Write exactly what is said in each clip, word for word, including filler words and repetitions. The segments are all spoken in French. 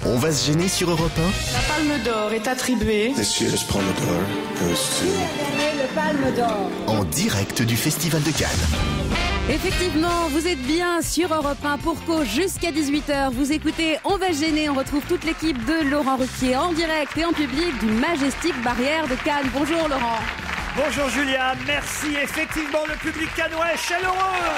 On va se gêner sur Europe un. La Palme d'Or est attribuée. This year's Palme d'Or goes to... Le Palme d'Or. En direct du Festival de Cannes. Effectivement, vous êtes bien sur Europe un pour cause jusqu'à dix-huit heures. Vous écoutez On va se gêner. On retrouve toute l'équipe de Laurent Ruquier en direct et en public du Majestic Barrière de Cannes. Bonjour Laurent. Bonjour Julia, merci. Effectivement, le public cannois est chaleureux.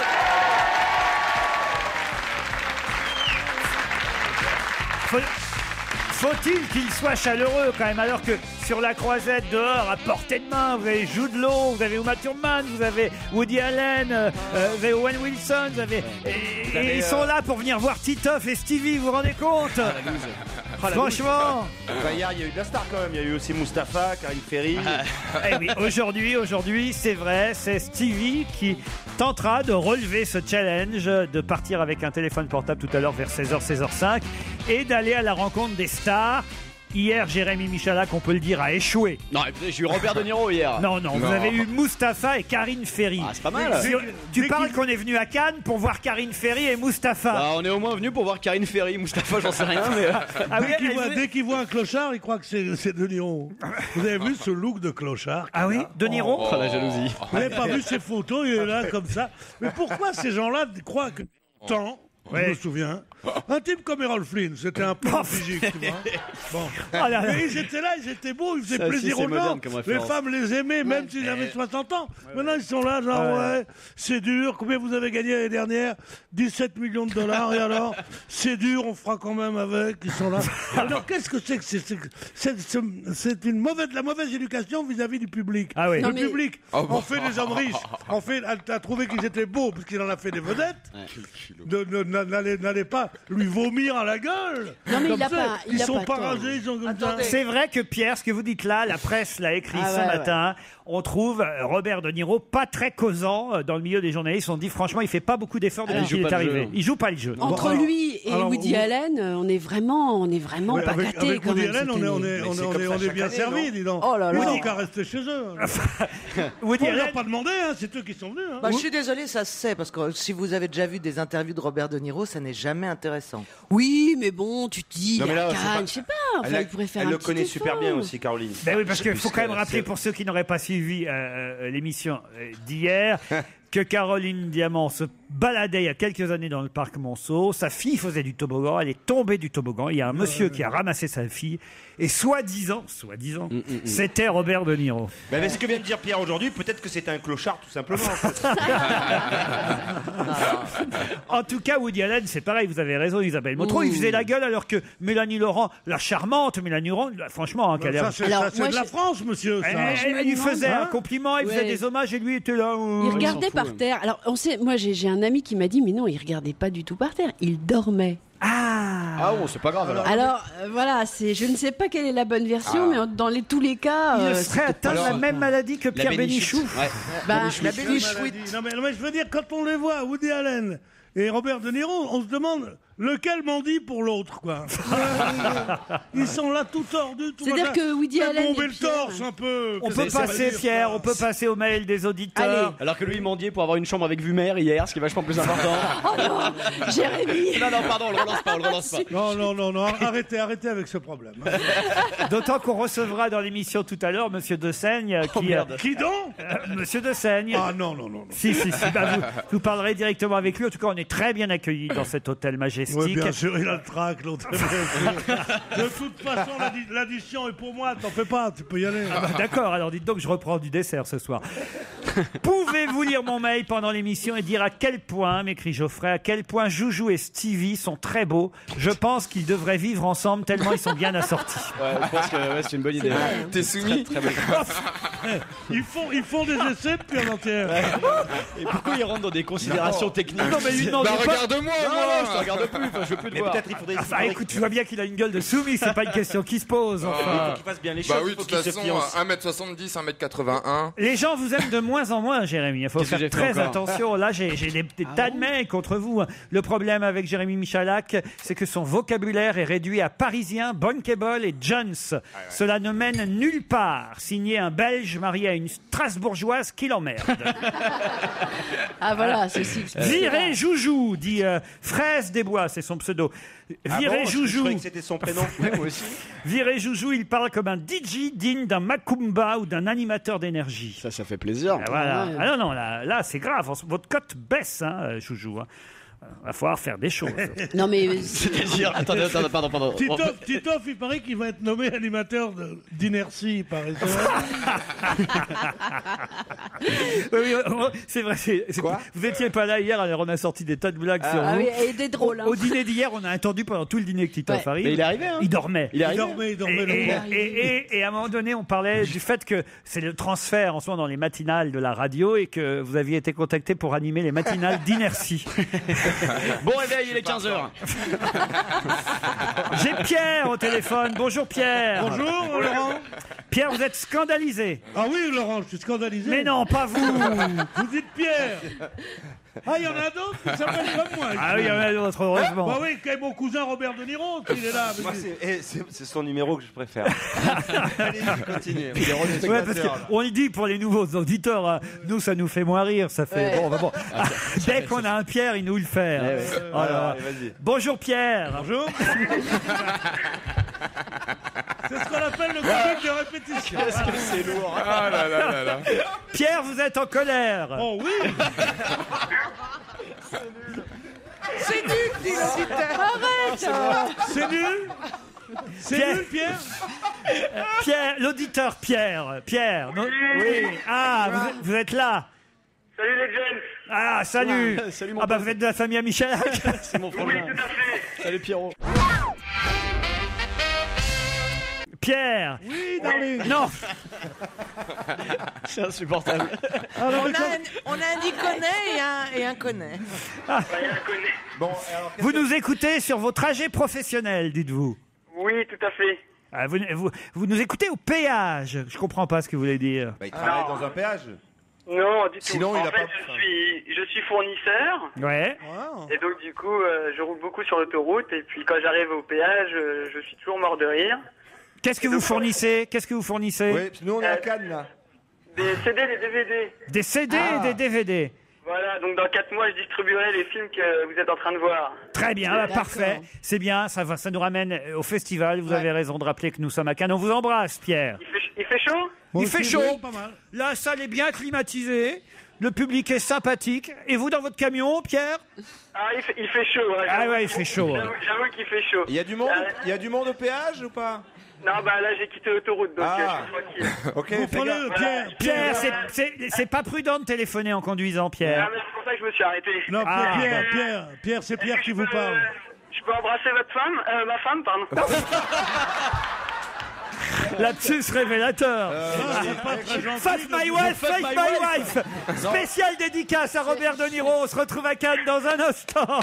Faut... Faut-il qu'il soit chaleureux quand même, alors que sur la croisette dehors, à portée de main, vous avez Jude Law, vous avez Uma Thurman, vous avez Woody Allen, euh, vous avez Owen Wilson, vous avez... Et, vous avez, et ils euh... sont là pour venir voir Titoff et Stevie, vous vous rendez compte? Ah, la franchement bah, hier, il y a eu de la star quand même, il y a eu aussi Mustapha, Karine Ferry. Eh oui, aujourd'hui, aujourd'hui, c'est vrai, c'est Stevie qui tentera de relever ce challenge, de partir avec un téléphone portable tout à l'heure vers seize heures, seize heures cinq et d'aller à la rencontre des stars. Hier, Jérémy Michalak, on peut le dire, a échoué. Non, écoutez, j'ai eu Robert De Niro hier. Non, non, non. Vous avez eu Mustapha et Karine Ferry. Ah, c'est pas mal. Tu, tu parles qu'on est venu à Cannes pour voir Karine Ferry et Mustapha. Bah, on est au moins venu pour voir Karine Ferry. Mustapha, j'en sais rien, mais... Ah, dès, oui, qu'il voit, dès qu'il voit un clochard, il croit que c'est, c'est De Niro. Vous avez vu ce look de clochard? Ah oui, De Niro. Oh, oh, la jalousie. Vous n'avez pas vu ces photos, il est là comme ça. Mais pourquoi ces gens-là croient que tant... Ouais. Je me souviens. Un type comme Errol Flynn, c'était un peu physique, tu vois. Bon. Ah là là. Mais ils étaient là, ils étaient beaux, ils faisaient ça plaisir aux gens. Les femmes les aimaient, même ouais. s'ils avaient soixante ans. Ouais, Maintenant, ouais. ils sont là, genre, ouais, ouais, c'est dur. Combien vous avez gagné l'année dernière? dix-sept millions de dollars. Et alors? C'est dur, on fera quand même avec. Ils sont là. Alors, qu'est-ce que c'est que c'est? C'est, c'est, c'est, c'est une mauvaise, la mauvaise éducation vis-à-vis du public. Ah oui. Le non, mais... public, oh, on fait des hommes riches. On fait, a trouvé qu'ils étaient beaux, parce qu'il en a fait des vedettes. Ouais. De, de, N'allez, n'allez pas lui vomir à la gueule. Non, mais il a ça. pas, il ils a sont pas parasés, ils sont comme ça. C'est vrai que Pierre, ce que vous dites là, la presse l'a écrit ah, ce ouais, matin. Ouais. On trouve Robert De Niro pas très causant dans le milieu des journalistes. On dit franchement, il fait pas beaucoup d'efforts depuis qu'il est arrivé. Il joue pas le jeu. Entre bon, lui et alors, Woody alors, Allen, on est vraiment, on est vraiment ouais, pas avec, gâtés. Avec Woody Allen, on est, on est, on est, on est, on est bien servi, dis donc. Oh là là. Woody qu'à rester chez eux. Woody Allen, leur pas demandé, hein, c'est eux qui sont venus. Hein. Bah, je suis désolé, ça se sait parce que si vous avez déjà vu des interviews de Robert De Niro, ça n'est jamais intéressant. Oui, mais bon, tu te dis, non, mais là, Cannes, je sais pas. Enfin, elle il pourrait faire elle un le connaît effort. super bien aussi, Caroline. Ben oui, parce qu'il faut quand même rappeler pour ceux qui n'auraient pas suivi euh, l'émission d'hier que Caroline Diamant se baladait il y a quelques années dans le parc Monceau. Sa fille faisait du toboggan, elle est tombée du toboggan. Il y a un monsieur qui a ramassé sa fille et soi-disant, soi-disant, mm, mm, mm. c'était Robert De Niro. Ben, ce que vient de dire Pierre aujourd'hui, peut-être que c'était un clochard tout simplement. En tout cas, Woody Allen, c'est pareil, vous avez raison Isabelle Montreau, il faisait la gueule alors que Mélanie Laurent, la charmante Mélanie Laurent, franchement, hein, ben, ça, c'est, alors, ça, c'est de la France, monsieur. Ça. Elle, elle, elle lui faisait hein un compliment, elle ouais. faisait des hommages et lui était là. Euh, il regardait par terre. Alors, on sait, moi j'ai, j'ai un ami qui m'a dit, mais non, il regardait pas du tout par terre, il dormait. Ah, ah bon, c'est pas grave alors. Alors euh, voilà, c'est, je ne sais pas quelle est la bonne version, ah. mais dans les, tous les cas, il euh, serait atteint de la même maladie que Pierre Bénichou. Ouais. Bah, la Bénichouite. Non mais, mais je veux dire, quand on les voit, Woody Allen et Robert De Niro, on se demande lequel m'en dit pour l'autre, quoi. Ils sont là tout tordus, tout c'est-à-dire que Woody Allen bomber le torse un peu. On peut passer, Pierre, on peut passer au mail des auditeurs. Allez. Alors que lui, il mendiait pour avoir une chambre avec vue mer hier, ce qui est vachement plus important. Oh non, Jérémy. Non, non, pardon, on le relance pas, on le relance pas. Non, non, non, non, arrêtez, arrêtez avec ce problème. D'autant qu'on recevra dans l'émission tout à l'heure Monsieur De Seigne, qui... Oh, merde. Qui donc euh, Monsieur De Seigne. Ah non, non, non. non. Si, si, si, bah, vous, vous parlerez directement avec lui. En tout cas, on est très bien accueillis dans cet hôtel Majestic. Oui, bien sûr, il a le trac, l'autre. De toute façon, l'addition est pour moi, t'en fais pas, tu peux y aller. Ah bah, d'accord, alors dites donc, je reprends du dessert ce soir. Pouvez-vous lire mon mail pendant l'émission et dire à quel point, m'écrit Geoffrey, à quel point Joujou et Stevie sont très beaux. Je pense qu'ils devraient vivre ensemble tellement ils sont bien assortis. Ouais, je pense que ouais, c'est une bonne idée. C'est T'es soumis très, très ils, font, ils font des essais depuis un entier. Ouais. Et pourquoi ils rentrent dans des considérations non. techniques? Non, mais lui, non, bah, pas... regarde-moi, non, moi non, je te regarde plus, enfin, je veux plus te mais voir. Peut-être il faudrait... Enfin, écoute, tu vois bien qu'il a une gueule de soumis, c'est pas une question qui se pose. Enfin. Il faut qu'il fasse bien les choses. Bah oui, de toute façon, un mètre soixante-dix, un mètre quatre-vingt-un. Les gens vous aiment de moins en moins, Jérémy. Il faut Qu'est-ce faire très attention. Là, j'ai, j'ai des, des ah tas bon de mails contre vous. Le problème avec Jérémy Michalak, c'est que son vocabulaire est réduit à parisien, bankable et Jones. Ah ouais. Cela ne mène nulle part. Signé un Belge marié à une Strasbourgeoise qui l'emmerde. Ah voilà, ceci. Virez Joujou, dit euh, Fraise des Bois. François, c'est son pseudo. Ah Viré bon, je- Joujou. Je croyais que c'était son prénom. Ouais, moi aussi. Viré Joujou, il parle comme un D J digne d'un Macumba ou d'un animateur d'énergie. Ça, ça fait plaisir. Ah, voilà. Ouais. Ah non, non, là, là c'est grave. Votre cote baisse, hein, Joujou. Hein. Va falloir faire des choses. Non mais C'est-à-dire, attendez, attendez, pardon, pardon. Titoff, Titoff, il paraît qu'il va être nommé animateur de- d'inertie, par exemple. Oui, oui, c'est vrai. c'est- c'est- vous étiez pas là hier, alors on a sorti des tas de blagues sur ah vous. oui, et des drôles. Hein. Au dîner d'hier, on a attendu pendant tout le dîner que Titoff Ouais. arrive. Mais il est arrivé, hein. Il dormait. Il est Il arrivé. dormait, il dormait. Et, le et, gars. et- et- et à un moment donné, on parlait du fait que c'est le transfert en ce moment dans les matinales de la radio et que vous aviez été contacté pour animer les matinales d'inertie. Bon réveil, il est quinze heures. J'ai Pierre au téléphone. Bonjour Pierre. Bonjour, Laurent. Pierre, vous êtes scandalisé. Ah oui, Laurent, je suis scandalisé. Mais non, pas vous. Vous dites Pierre. Ah, il y en a d'autres qui s'appellent comme moi. Ah oui, il y en a d'autres, heureusement. Bah oui, quand mon cousin Robert De Niro, il est là. Moi, c'est eh, c'est- c'est son numéro que je préfère. Allez, continue. Ouais, parce qu'on y dit pour les nouveaux auditeurs, hein, nous ça nous fait moins rire, ça fait bon, bah bon. Dès qu'on a un Pierre, il nous le fait. hein. Oh là là. Allez, vas-y. Bonjour Pierre. Bonjour. C'est ce qu'on appelle le comique de répétition. C'est lourd. Ah là là là là. Pierre, vous êtes en colère. Oh oui. C'est nul, dit l'auditeur. Arrête. C'est nul. C'est Pierre. nul, Pierre. Pierre, l'auditeur Pierre. Pierre. non- Oui. Ah, vous êtes, vous êtes là. Salut les jeunes. Ah, salut. Salut, mon Ah bah pote. vous êtes de la famille à Michel. C'est mon frère. Oui, tout à fait. Salut Pierrot. Pierre. Oui, darling. Non. C'est insupportable. Alors, On mais a, comme- un, on a un Diconnet et un, et un Connet. Bah, il la connaît. Bon, alors, qu'est-ce Vous que- nous écoutez sur vos trajets professionnels, dites-vous. Oui, tout à fait. Ah, vous, vous, vous nous écoutez au péage. Je comprends pas ce que vous voulez dire. Bah, il travaille Non. dans un péage. Non, du tout. Sinon, en il a fait, pas- je suis, je suis fournisseur. Ouais. Wow. Et donc, du coup, euh, je roule beaucoup sur l'autoroute. Et puis, quand j'arrive au péage, euh, je suis toujours mort de rire. Qu'est-ce que vous fournissez Qu'est-ce que vous fournissez Oui, puis nous, on est à Cannes, là. Des C D, des D V D. Des C D Ah. et des D V D. Voilà, donc dans quatre mois, je distribuerai les films que vous êtes en train de voir. Très bien, bah, parfait. C'est bien, ça, va, ça nous ramène au festival. Vous avez raison de rappeler que nous sommes à Cannes. On vous embrasse, Pierre. Il fait, il fait chaud Moi Il fait aussi, chaud. oui, pas mal. La salle est bien climatisée. Le public est sympathique. Et vous, dans votre camion, Pierre Ah, il fait, il fait chaud. Ouais, Ah j'avoue. ouais, il fait chaud. J'avoue, j'avoue qu'il fait chaud. Il y a du monde, Euh, il y a du monde au péage ou pas? Non, bah là, j'ai quitté l'autoroute, donc Ah. euh, je suis tranquille. Ok, Vous fais prenez gaffe. le Pierre. Pierre, c'est- c'est c'est pas prudent de téléphoner en conduisant, Ah, Pierre. mais c'est pour ça que je me suis arrêté. Non, Ah. Pierre, Pierre, Pierre, c'est Pierre Est-ce qui que vous je peux- parle. Je peux embrasser votre femme euh, Ma femme, pardon. Lapsus révélateur. Ah, c'est pas très gentil Fuck de- my wife, fuck fake my my wife. Spécial dédicace à Robert De Niro. On se retrouve à Cannes dans un instant.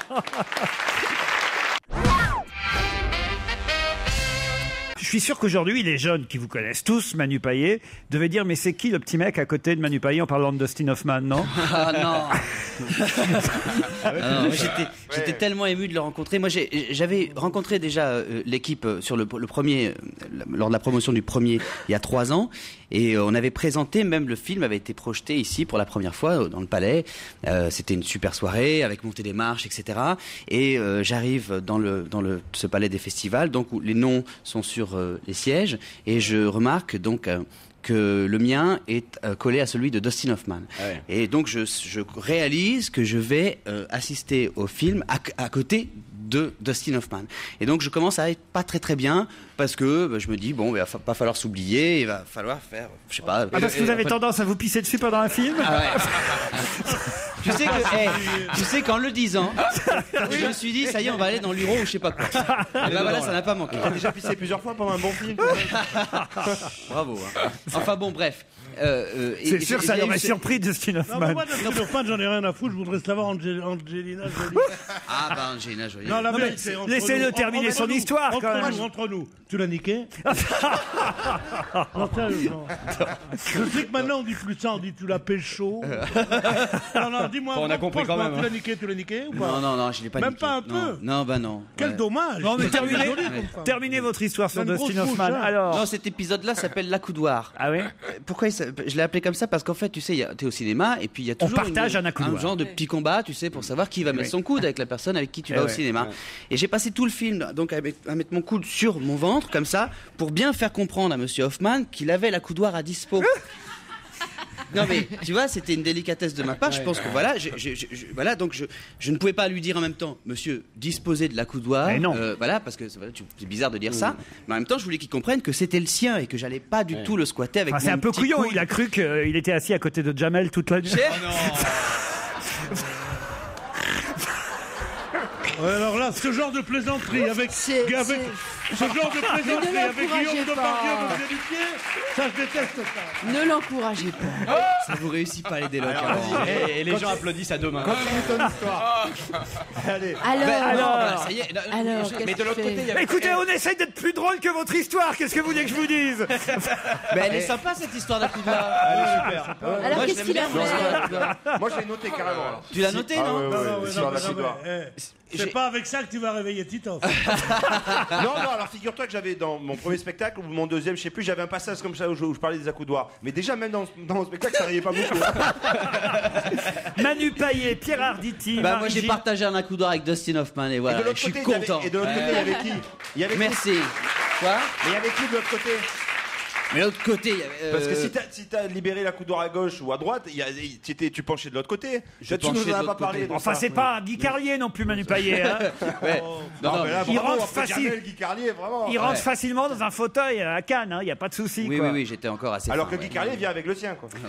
Je suis sûr qu'aujourd'hui, les jeunes qui vous connaissent tous, Manu Payet, devaient dire mais c'est qui le petit mec à côté de Manu Payet en parlant de Dustin Hoffman, non? Ah non. Ah non, moi, j'étais, j'étais tellement ému de le rencontrer. Moi, j'ai- j'avais rencontré déjà euh, l'équipe euh, sur le, le premier, euh, lors de la promotion du premier, il y a trois ans, et euh, on avait présenté, même le film avait été projeté ici pour la première fois euh, dans le Palais. Euh, c'était une super soirée avec montée des marches, et cetera. Et euh, j'arrive dans le dans le ce Palais des festivals, donc où les noms sont sur euh, les sièges, et je remarque donc. Euh, que le mien est euh, collé à celui de Dustin Hoffman. Ouais. Et donc je, je réalise que je vais euh, assister au film à, à côté de Dustin Hoffman. Et donc je commence à être pas très très bien parce que bah, je me dis bon, il va fa- pas falloir s'oublier, il va falloir faire, je sais pas. Ah, parce que vous avez tendance à vous pisser dessus pendant un film? Ah ouais. Tu sais que, hey, tu sais qu'en le disant, je me suis dit ça y est, on va aller dans l'Uro ou je sais pas quoi. Et ben voilà, ça n'a pas manqué. T'as déjà pissé plusieurs fois pendant un bon film. Bravo. Hein. Enfin bon, bref. Euh, euh, et- C'est sûr, et- ça et- l'aurait et- surpris Dustin Non, mais Hoffman. moi, Dustin Hoffman, j'en ai rien à foutre. Je voudrais savoir Angel- Angelina Jolie. Ah bah Angelina Jolie. Non, la Non, mais vérité, entre laissez-le nous, terminer entre son nous, histoire, entre quand même. Nous, entre nous, tu l'as niqué? Non, sérieusement. Je sais que maintenant on dit plus ça, on dit tu l'as pécho. Non, non, dis dis-moi, on a compris quand franchement, même. Tu l'as hein. niqué, tu l'as niqué ou pas? Non, non, non, je l'ai pas Même niqué. pas un Non. peu. Non, bah non. Quel Ouais. dommage. Non, mais C'est terminez, joli comme femme. terminez votre histoire sur Il a une Dustin grosse Hoffman. bouche, hein. Alors, Non, cet épisode-là s'appelle L'accoudoir. ah oui. Pourquoi il s'a- je l'ai appelé comme ça? Parce qu'en fait, tu sais, il y a- t'es au cinéma et puis il y a On toujours partage une- un accoudoir. genre de petit combat, tu sais, pour savoir qui va mettre Oui. son coude avec la personne avec qui tu Eh vas au ouais, cinéma. ouais. Et j'ai passé tout le film donc à, mettre- à mettre mon coude sur mon ventre comme ça pour bien faire comprendre à Monsieur Hoffman qu'il avait l'accoudoir à dispo. Non mais tu vois, c'était une délicatesse de ma part. Je pense que voilà, je, je- je- je- voilà, donc je, je ne pouvais pas lui dire en même temps, Monsieur, disposez de l'accoudoir. Mais non. Euh, voilà, parce que c'est voilà, tu- c'est bizarre de dire ça. Mais en même temps, je voulais qu'il comprenne que c'était le sien et que j'allais pas du tout le squatter avec. Enfin, c'est mon un peu petit couillon. coude. Il a cru qu'il était assis à côté de Jamel toute la nuit. J'ai- Ouais, alors là, ce genre de plaisanterie avec, C'est- avec ce genre de plaisanterie Ne avec l'encouragez Guillaume pas. Depardieu comme héritier, ça je déteste ça. Ne l'encouragez pas. Ça vous réussit pas les délocs. Alors, alors. vas-y, et, et les gens applaudissent à deux mains. Allez. Alors, Ben, non, alors. bah, ça y est. non, Alors, je- qu'est-ce mais de l'autre que tu côté, il y fais avait. Écoutez, on essaye d'être plus drôle que votre histoire. Qu'est-ce que vous voulez que je vous dise? Mais elle est sympa cette histoire d'accoudoir. Super. alors Moi, je qu'est-ce l'aime qu'il a bien. fait? Moi, je l'ai noté carrément. alors. Tu l'as noté, Ah, non ouais, ouais, Non, ouais, non, mais sur non, la mais non, coudoir. mais, eh, J'ai- c'est pas avec ça que tu vas réveiller Titoff. Non, non, alors figure-toi que j'avais dans mon premier spectacle ou mon deuxième, je sais plus, j'avais un passage comme ça où je, où je parlais des accoudoirs. Mais déjà, même dans, dans mon spectacle, ça riait pas beaucoup. Manu Payet, Pierre Arditi, Bah, moi Marie j'ai Gilles. partagé un accoudoir avec Dustin Hoffman et Et voilà, de je l'autre suis côté, il y avait- content. et de l'autre côté, il y avait qui Il y avait qui Merci. Quoi? Mais il y avait qui de l'autre côté Mais de l'autre côté, il y avait. euh, Parce que si t'as si t'as libéré la coudoir à gauche ou à droite, il y a- il- tu étais- tu penchais de l'autre côté. Je Là, tu nous penchais de en as l'autre pas parlé. côté. de Enfin, ça. c'est pas Guy Carlier non plus, Manu Payet. hein. Ouais. Non, non, mais là, il bravo, rentre après facile. Jamel, Guy Carlier, vraiment. Il rentre Ouais. facilement dans un fauteuil à Cannes. Il n'y a pas de souci. oui, quoi. oui, oui, j'étais encore assez. Alors fin, que Guy ouais. Carlier vient avec le sien, quoi.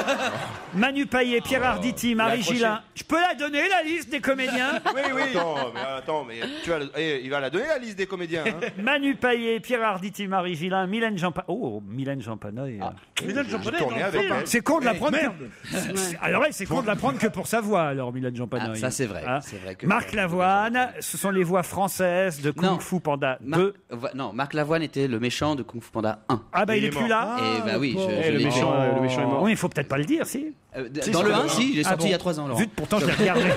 Manu Payet, Pierre Arditi, Marie accroché. Gillin. Je peux la donner, la liste des comédiens? Oui, oui. Attends, mais attends, mais tu vas, le- eh, il va la donner la liste des comédiens. Hein. Manu Payet, Pierre Arditi, Marie Gillin, Mylène Jean Oh, Mylène Jean-Panoï. Mylène Jean-Panet, tourné dans le avec film. elle. C'est con de la Eh, prendre. merde. que- C'est- Alors là, c'est con de la prendre que pour sa voix, alors, Mylène Jean-Panoï. Ah, ça, c'est vrai, Hein c'est vrai que- Marc Lavoine, ce sont les voix françaises de Kung Non. Fu Panda Marc- deux. Vo- Non, Marc Lavoine était le méchant de Kung Fu Panda un. Ah bah il, Il est, est plus mort. là. et bah oui, je, pauvre. je Eh, le, l'ai tué. méchant, euh, le méchant est mort. Oui, il faut peut-être pas le dire, si. Euh, d- Si, Dans c'est le vrai. un, si, il est Ah sorti bon. il y a trois ans, Laurent. Zut, pourtant je l'ai regardé.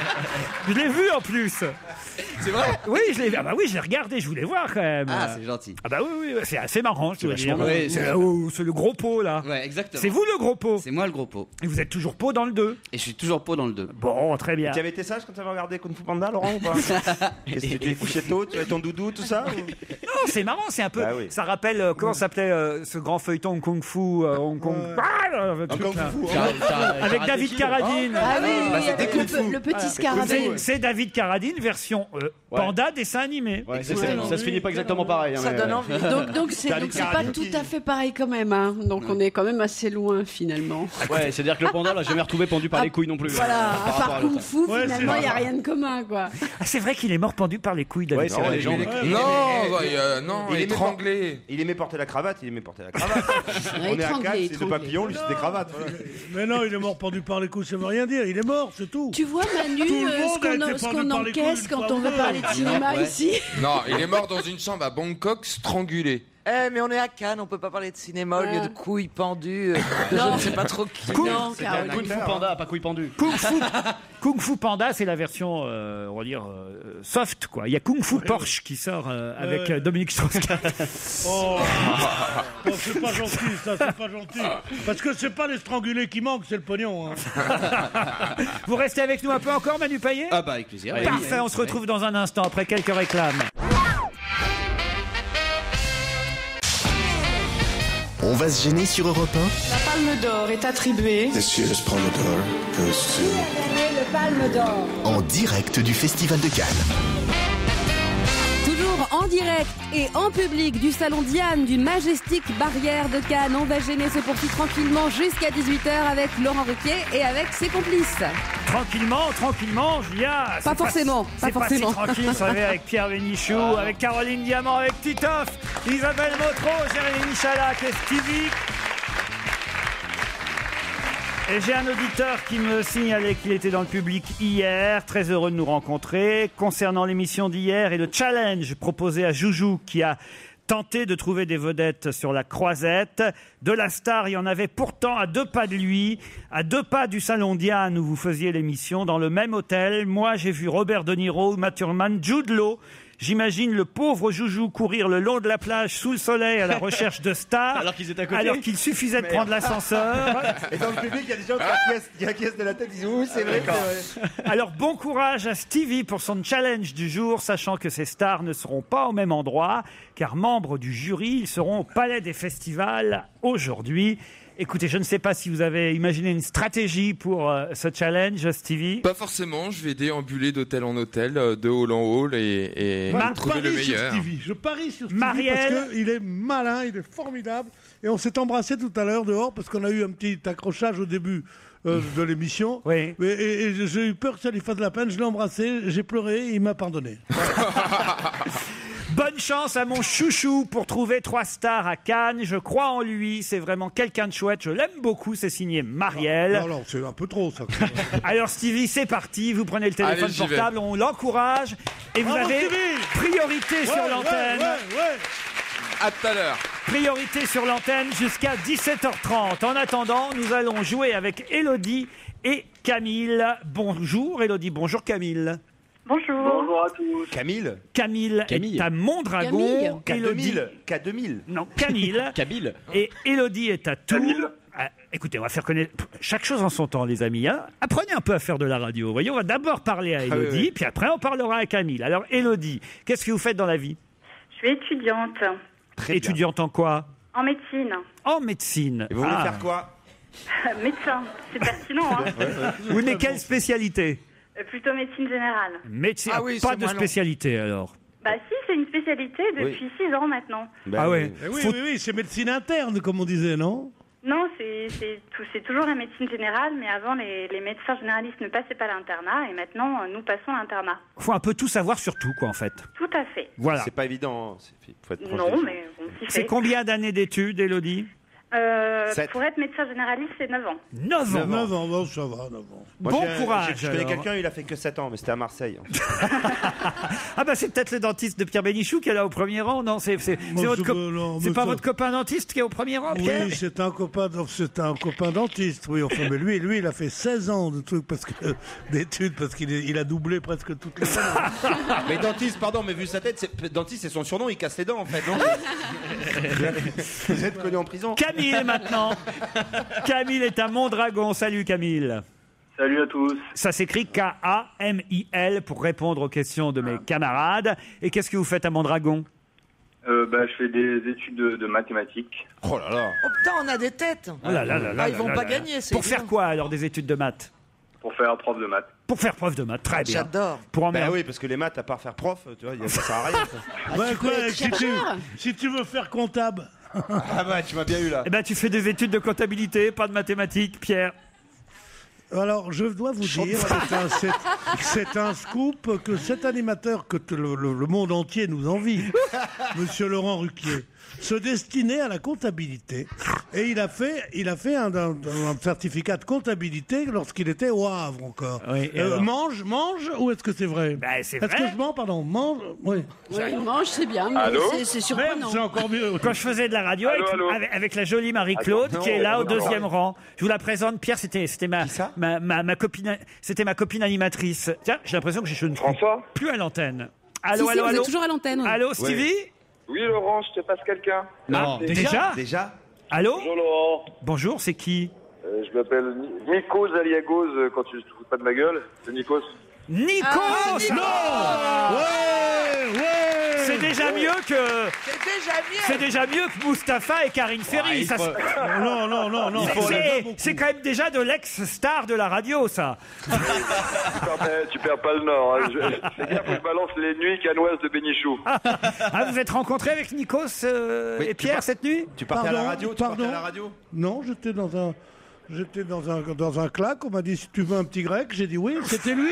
Je l'ai vu en plus. C'est vrai? Oui, je l'ai vu. Ah bah oui, je l'ai regardé, je voulais voir quand même. Ah, c'est gentil. Ah bah oui, oui, oui, c'est assez marrant, je dois dire. vachement bien. C'est oh, c'est le gros pot là. Ouais, exactement. C'est vous le gros pot. C'est moi le gros pot. Et vous êtes toujours pot dans le deux. Et je suis toujours pot dans le deux. Bon, très bien. Tu avais été sage quand tu avais regardé Kung Fu Panda, Laurent, ou pas Qu'est-ce que tu t'es couché tôt, tu avais ton doudou, tout ça ou- Non, c'est marrant, c'est un peu. Bah oui. Ça rappelle euh, comment s'appelait euh, ce grand feuilleton Kung Fu euh, Hong Kong. Ah, là, le truc, Kung là. Fu, Car- car- Avec Karate David Kid. Carradine. Ah oui, Bah, oui, c'était avec Kung le, Fu. le petit C'est- scarabée. C'est David Carradine version euh, Ouais. panda dessin animé. Ouais, c'est- Ouais. ça, ça se finit pas exactement pareil. hein, Ça mais, donne euh, envie. Donc donc c'est David donc c'est pas Carradine tout qui- à fait pareil quand même. Hein. Donc on est quand même assez loin finalement. Ouais, c'est-à-dire que le panda l'a jamais retrouvé pendu par les couilles non plus. Voilà, euh, à par rapport part à Kung l'autre. Fu, Ouais, finalement c'est il y a vrai. rien de commun quoi. Ah, c'est vrai qu'il est mort pendu par les couilles, David. Ouais, c'est la il légende. est- il Non, aimait- bah, euh, non, il aimait étranglé. Il aimait porter la cravate, il aimait porter la cravate. On est à Étranglé, quatre, c'est des étranglé. papillons, lui c'est des cravates. voilà. Mais non, il est mort pendu par les couilles, ça veut rien dire. Il est mort, c'est tout. Tu vois Manu, Tout le euh, monde ce a qu'on été en- ce pendu qu'on par les couilles encaisse une quand fois on ou veut deux. parler de cinéma Ouais. ici. Non, il est mort dans une chambre à Bangkok, strangulé. Eh, mais on est à Cannes, on peut pas parler de cinéma au lieu de couilles pendues, euh, de Non. je ne sais pas trop qui. Non, C'était car- un Kung Fu acteur. Panda, pas couille pendue. Kung Fu, Kung Fu Panda, c'est la version, euh, on va dire, euh, soft, quoi. Il y a Kung Fu Porsche qui sort euh, avec Ouais. euh, Dominique Strauss-Kahn. Oh, oh, c'est pas gentil, ça, c'est pas gentil. Parce que c'est pas les strangulés qui manquent, c'est le pognon. Hein. Vous restez avec nous un peu encore, Manu Payet? Ah bah avec plaisir. Parfait, on se retrouve dans un instant après quelques réclames. On va se gêner sur Europe un. La Palme d'Or est attribuée This year's Palme d'Or goes to... Gagné le Palme d'Or. En direct du Festival de Cannes. Toujours en direct et en public du salon Diane du Majestic Barrière de Cannes. On va gêner se poursuit tranquillement jusqu'à dix-huit heures avec Laurent Ruquier et avec ses complices. Tranquillement, tranquillement, Julia. Pas forcément, pas C'est pas forcément. si tranquille, ça va avec Pierre Bénichou, avec Caroline Diamant, avec Titoff, Isabelle Motro, Jérémy Michalak et Stevie. Et j'ai un auditeur qui me signalait qu'il était dans le public hier, très heureux de nous rencontrer. Concernant l'émission d'hier et le challenge proposé à Joujou qui a tenté de trouver des vedettes sur la Croisette. De la star, il y en avait pourtant à deux pas de lui, à deux pas du Salon Diane où vous faisiez l'émission, dans le même hôtel. Moi, j'ai vu Robert De Niro, Uma Thurman, Jude Law. J'imagine le pauvre Joujou courir le long de la plage sous le soleil à la recherche de stars. Alors qu'ils étaient à côté. Alors qu'il suffisait de Merde. prendre l'ascenseur. Et dans le public, il y a des gens qui acquiescent, qui acquiescent de la tête, ils disent oui, c'est vrai. c'est vrai. Alors bon courage à Stevie pour son challenge du jour, sachant que ces stars ne seront pas au même endroit, car membres du jury, ils seront au Palais des Festivals aujourd'hui. Écoutez, je ne sais pas si vous avez imaginé une stratégie pour euh, ce challenge, Stevie. Pas forcément, je vais déambuler d'hôtel en hôtel, euh, de hall en hall et, et Moi, je trouver le parie sur meilleur. Stevie. Je parie sur Stevie Marielle. parce qu'il est malin, il est formidable. Et on s'est embrassé tout à l'heure dehors parce qu'on a eu un petit accrochage au début euh, de l'émission. Oui. Mais- Et, et j'ai eu peur que ça lui fasse de la peine. Je l'ai embrassé, j'ai pleuré, il m'a pardonné. Bonne chance à mon chouchou pour trouver trois stars à Cannes. Je crois en lui, c'est vraiment quelqu'un de chouette. Je l'aime beaucoup, c'est signé Marielle. Non, non, c'est un peu trop ça. Alors Stevie, c'est parti, vous prenez le téléphone Allez, j'y vais. portable, on l'encourage et vous Bravo, avez Stevie. priorité sur Ouais, l'antenne. ouais, ouais, ouais. À tout à l'heure. Priorité sur l'antenne jusqu'à dix-sept heures trente. En attendant, nous allons jouer avec Élodie et Camille. Bonjour Élodie, bonjour Camille. Bonjour. Bonjour à tous. Camille Camille, Camille. est à Mondragon. K deux Élodie- mille. K deux mille. Non, Camille. Kabyle. Et Élodie est à Tours. Camille. Ah, écoutez, on va faire connaître chaque chose en son temps, les amis. hein. Apprenez un peu à faire de la radio. Vous voyez, on va d'abord parler à Ah oui, Élodie, oui. puis après on parlera à Camille. Alors, Élodie, qu'est-ce que vous faites dans la vie? Je suis étudiante Très bien. Étudiante en quoi? en médecine. En médecine. Et vous voulez Ah. faire quoi? Médecin, c'est pertinent, hein. Oui, mais quelle spécialité? Euh, Plutôt médecine générale. Médecine. Ah oui, pas c'est de moins long. spécialité alors. Bah si, c'est une spécialité depuis six ans maintenant. Ben Ah ouais. Eh oui, Faut- oui, oui, c'est médecine interne, comme on disait, non? Non, c'est c'est tout- c'est toujours la médecine générale, mais avant, les, les médecins généralistes ne passaient pas l'internat, et maintenant, euh, nous passons l'internat. Faut un peu tout savoir sur tout, quoi, en fait. Tout à fait. Voilà. C'est pas évident. hein. C'est- faut être proche Non, des- mais on s'y C'est fait. combien d'années d'études, Élodie? Euh, Sept. pour être médecin généraliste, c'est neuf ans. neuf ans. neuf ans, bon, ça va, neuf ans. Moi, Bon j'ai- courage, j'ai- Je connais alors. quelqu'un, il a fait que sept ans, mais c'était à Marseille. Ah bah c'est peut-être le dentiste de Pierre Bénichou qui est là au premier rang, non? C'est c'est- Moi, c'est votre c'est co- pas- non, c'est mais pas ça- votre copain dentiste qui est au premier rang, Pierre? Oui, c'est un copain, c'est un copain dentiste. Oui, enfin, mais lui, lui, il a fait seize ans de trucs parce que d'études parce qu'il est- il a doublé presque toutes les années. Mais dentiste, pardon, mais vu sa tête, c'est- dentiste, c'est son surnom, il casse les dents en fait, non? Vous êtes connu en prison. Camille maintenant. Camille est à Mondragon. Salut Camille. Salut à tous. Ça s'écrit K A M I L pour répondre aux questions de mes camarades. Et qu'est-ce que vous faites à Mondragon? Euh, bah, je fais des études de, de mathématiques. Oh là là. Oh putain, on a des têtes. Oh là là là là Ah, ils là vont là pas là. gagner, c'est Pour faire évident. quoi alors des études de maths? Pour faire prof de maths. Pour faire preuve de maths, très bien. J'adore. Pour en Bah oui, parce que les maths, à part faire prof, tu vois, y a- ça sert à rien. ça. Ouais, quoi, peux être si, tu, chercheur. si tu veux faire comptable. Ah bah, tu m'as bien eu là. Eh ben, tu fais des études de comptabilité, pas de mathématiques, Pierre. Alors, je dois vous dire, c'est un, c'est- c'est un scoop que cet animateur que t- le, le- le monde entier nous envie, Monsieur Laurent Ruquier, se destinait à la comptabilité. Et il a fait, il a fait un, un- un certificat de comptabilité lorsqu'il était au Havre encore. Oui, et Euh, alors mange, mange, ou est-ce que c'est vrai? Ben, c'est Est-ce vrai. que je mens, pardon, mange, oui. Oui, mange, c'est bien, mais Allô c'est- c'est Merde, surprenant. c'est encore mieux. Quand je faisais de la radio Allô, avec, allô avec- avec la jolie Marie-Claude Attends, qui est non, là au non, deuxième non. rang. Je vous la présente. Pierre, c'était c'était ma, Qui ça ma, ma, ma copine, c'était ma copine animatrice. Tiens, j'ai l'impression que je ne suis François plus à l'antenne. Si, Allô, si, allô, vous allô. êtes toujours à l'antenne. Allô, Stevie. Oui, Laurent, je te passe quelqu'un. Non. Ah, déjà Déjà? Allô. Bonjour, Laurent. Bonjour, c'est qui? Euh, je m'appelle Ni- Nikos Aliagos, euh, quand tu te fous pas de ma gueule. C'est Nikos. Nikos. Ah, Nikos. Ouais, ouais. C'est déjà mieux que C'est déjà mieux. c'est déjà mieux que Mustapha et Karine Ferry. il Ça, faut- se- Non, non, non, non. c'est- faut- c'est- beaucoup. c'est quand même déjà de l'ex-star de la radio, ça. Tu perds, pas- tu perds pas le nord. Hein. Je, fais gaffe, je balance les nuits canoises de Bénichou. Ah, vous êtes rencontrés avec Nikos euh, Oui, et tu Pierre pars- cette nuit? Tu partais à Pardon, la radio? Tu partais pardon. à la radio? Non, j'étais dans un, j'étais dans un, dans un claque. On m'a dit si tu veux un petit grec, j'ai dit oui. C'était lui.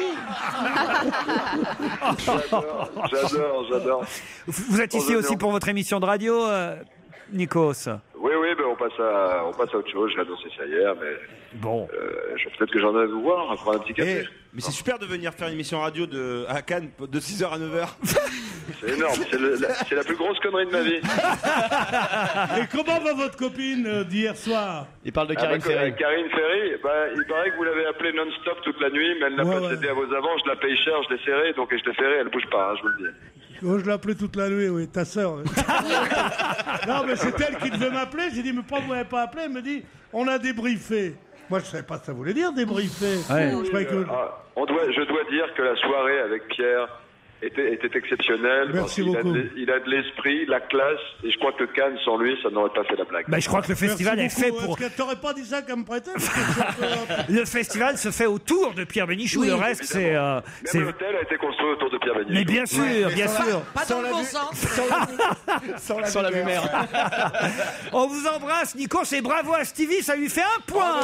J'adore, j'adore, j'adore. Vous vous êtes ici Oh, aussi non. pour votre émission de radio, euh, Nikos? Oui, oui, ben on passe à, on passe à autre chose. J'ai annoncé ça hier, mais Bon. euh, je- peut-être que j'en ai à vous voir. On va prendre un petit Eh, café. mais c'est super de venir faire une émission radio de, à Cannes de six heures à neuf heures. C'est énorme, c'est, le- la, c'est la plus grosse connerie de ma vie. Et comment va votre copine euh, d'hier soir? Il parle de Ah Karine bah, Ferry. Karine Ferry, bah, il paraît que vous l'avez appelée non-stop toute la nuit, mais elle n'a Ouais, pas ouais. cédé à vos avances, je la paye cher, je l'ai serrée, donc je l'ai ferrée, elle bouge pas, hein, je vous le dis. Oh, je l'ai appelée toute la nuit, oui, ta sœur. oui. Non, mais c'est elle qui devait m'appeler. J'ai dit, mais pourquoi vous m'avez pas appelé? Elle me dit, on a débriefé. Moi, je savais pas ce que ça voulait dire, débriefer. Ouais. Je croyais que- Ah, on doit, je dois dire que la soirée avec Pierre était, était exceptionnelle. Merci parce qu'il a beaucoup. de l'es- il a de l'esprit, la classe, et je crois que Cannes, sans lui, ça n'aurait pas fait la blague. Bah, je crois que le festival est Merci fait beaucoup. pour. Est-ce que t'aurais pas dit ça comme prétexte? Parce que c'est un peu- Le festival se fait autour de Pierre Bénichou. Oui, le reste, c'est. euh, c'est- Même l'hôtel a été construit autour de Pierre Bénichou. Mais bien sûr, Ouais. bien sûr. Pas dans le bon sens. Sans la, Sans la lumière. On vous embrasse, Nikos, et bravo à Stevie, ça lui fait un point.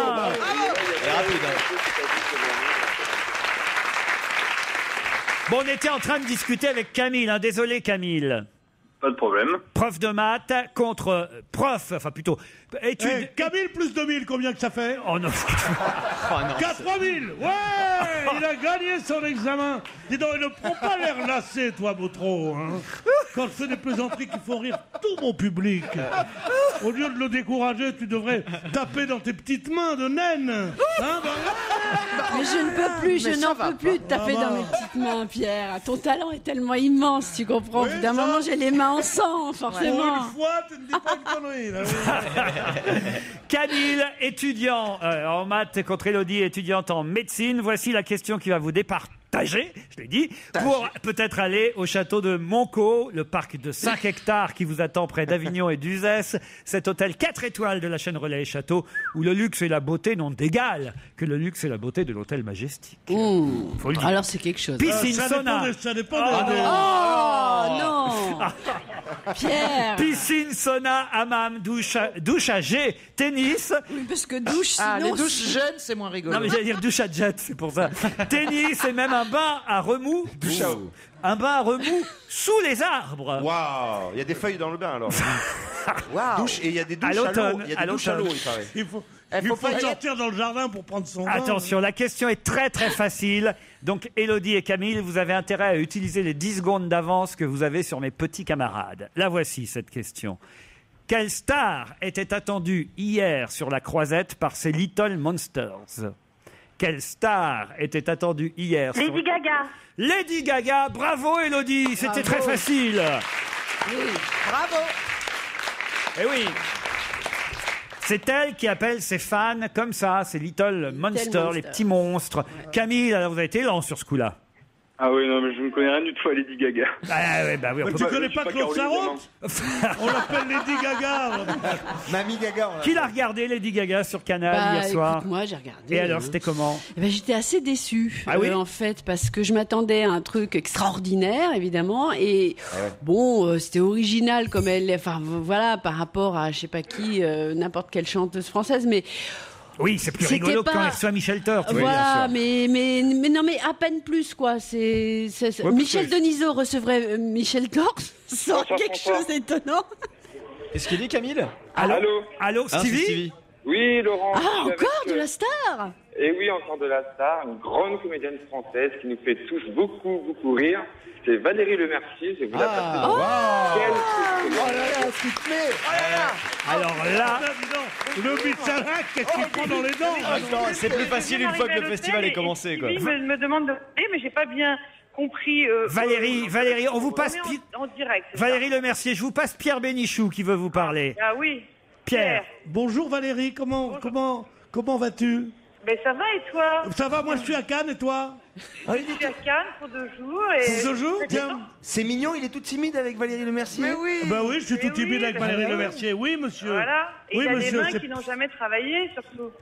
Bon, on était en train de discuter avec Camille, hein. Désolé Camille. Pas de problème. Prof de maths contre euh, prof, enfin plutôt études. Eh, Camille plus deux mille, combien que ça fait? Oh non. quatre mille. Ouais, il a gagné son examen. Dis donc, il ne prend pas l'air lassé, toi, Bautreau. Hein. Quand je fais des plaisanteries qui font rire tout mon public, au lieu de le décourager, tu devrais taper dans tes petites mains de naine. Hein, bah, Mais je ne peux plus, Mais je ça n'en va peux plus de taper Ah bah. dans mes petites mains, Pierre. Ton talent est tellement immense, tu comprends. Oui, Au bout d'un ça. moment, j'ai les mains en sang, pour forcément. une fois, tu ne dis pas une connerie. Là, oui. Camille, étudiant euh, en maths contre Élodie, étudiante en médecine. Voici la question qui va vous départager, je l'ai dit, pour peut-être aller au château de Monco, le parc de cinq hectares qui vous attend près d'Avignon et d'Uzès. Cet hôtel quatre étoiles de la chaîne Relais et Châteaux, où le luxe et la beauté n'ont d'égal que le luxe et la beauté de l'hôtel Majestic. Ouh. Faut le dire. Alors c'est quelque chose. Piscine Ça sauna. dépend des- ça dépend Ah, des- des- Oh non Pierre. Piscine, sauna, hammam, douche à, douche à jet, tennis. Oui, parce que douche, Ah, sinon, les douches si- jeunes, c'est moins rigolo. Non mais j'allais dire douche à jet, c'est pour ça. Tennis et même un bain à remous. Douche à- Un bain à remous sous les arbres. Waouh, il y a des feuilles dans le bain alors. Waouh. Douche, et il y a des douches À à l'eau. l'automne, Il y a à des douches à l'eau, l'automne. il paraît. Il faut, Eh, il faut faut pas y sortir dans le jardin pour prendre son bain. Attention, la question est très très facile. Donc Élodie et Camille, vous avez intérêt à utiliser les dix secondes d'avance que vous avez sur mes petits camarades. La voici cette question. Quelle star était attendue hier sur la croisette par ces Little Monsters? Quelle star était attendue hier sur... Lady Gaga. Lady Gaga, bravo Élodie, c'était très facile. Bravo. Eh oui. C'est elle qui appelle ses fans comme ça, ces Little Monsters, Monsters. les petits monstres. Camille, alors vous avez été lent sur ce coup-là. Ah oui, non, mais je ne connais rien du tout à Lady Gaga. Ah ouais, bah oui, on Mais peut tu pas- connais je suis pas pas Claude Caroline Sarraute? On l'appelle Lady Gaga. Mamie Gaga, on l'a- Qui l'a regardé Lady Gaga sur Canal Bah, hier soir? écoute, moi j'ai regardé. Et alors, hein. c'était comment? Eh ben, j'étais assez déçue, Ah oui euh, en fait, parce que je m'attendais à un truc extraordinaire, évidemment, et bon, euh, c'était original comme elle, enfin voilà, par rapport à je sais pas qui, euh, n'importe quelle chanteuse française, mais Oui, c'est plus C'était rigolo pas- que quand il reçoit Michel Thor. tu vois, bien voilà, sûr. mais, mais mais non, mais à peine plus quoi. C'est c'est- c'est- Ouais, Michel parce que- Denisot recevrait euh, Michel Thor sans Bonsoir, quelque François. chose d'étonnant. Qu'est-ce qu'il dit, Camille? Allô, Allô Allô, Ah, c'est Stevie, Stevie. Oui, Laurent. Ah, je suis encore avec, de euh, la star. Et oui, encore de la star, une grande comédienne française qui nous fait tous beaucoup, beaucoup rire. C'est Valérie Lemercier, je vais vous la passer dans- Quelle souffleuse. Alors là, Dis donc, le Michalak, qu'est-ce qu'il prend dans les dents? Attends, c'est plus facile une fois que le festival est commencé, quoi. Stevie me, me demande de parler, mais j'ai pas bien compris. euh, Valérie, euh, Valérie, on vous passe est Pi- en, en direct. c'est Valérie Lemercier, je vous passe Pierre Bénichou qui veut vous parler. ça. Ah oui. Pierre. Bonjour Valérie, comment, comment, comment vas-tu? Ben ça va et toi? Ça va, moi je suis à Cannes et toi? Je suis à Cannes pour deux jours. Et... Pour deux jours, tiens. C'est mignon, il est tout timide avec Valérie Lemercier. Mais oui. Ben oui, je suis Mais tout timide oui, avec ben Valérie oui. Lemercier. Oui, monsieur. Voilà. Et Oui, il y a monsieur, des mains c'est- qui n'ont jamais travaillé, surtout.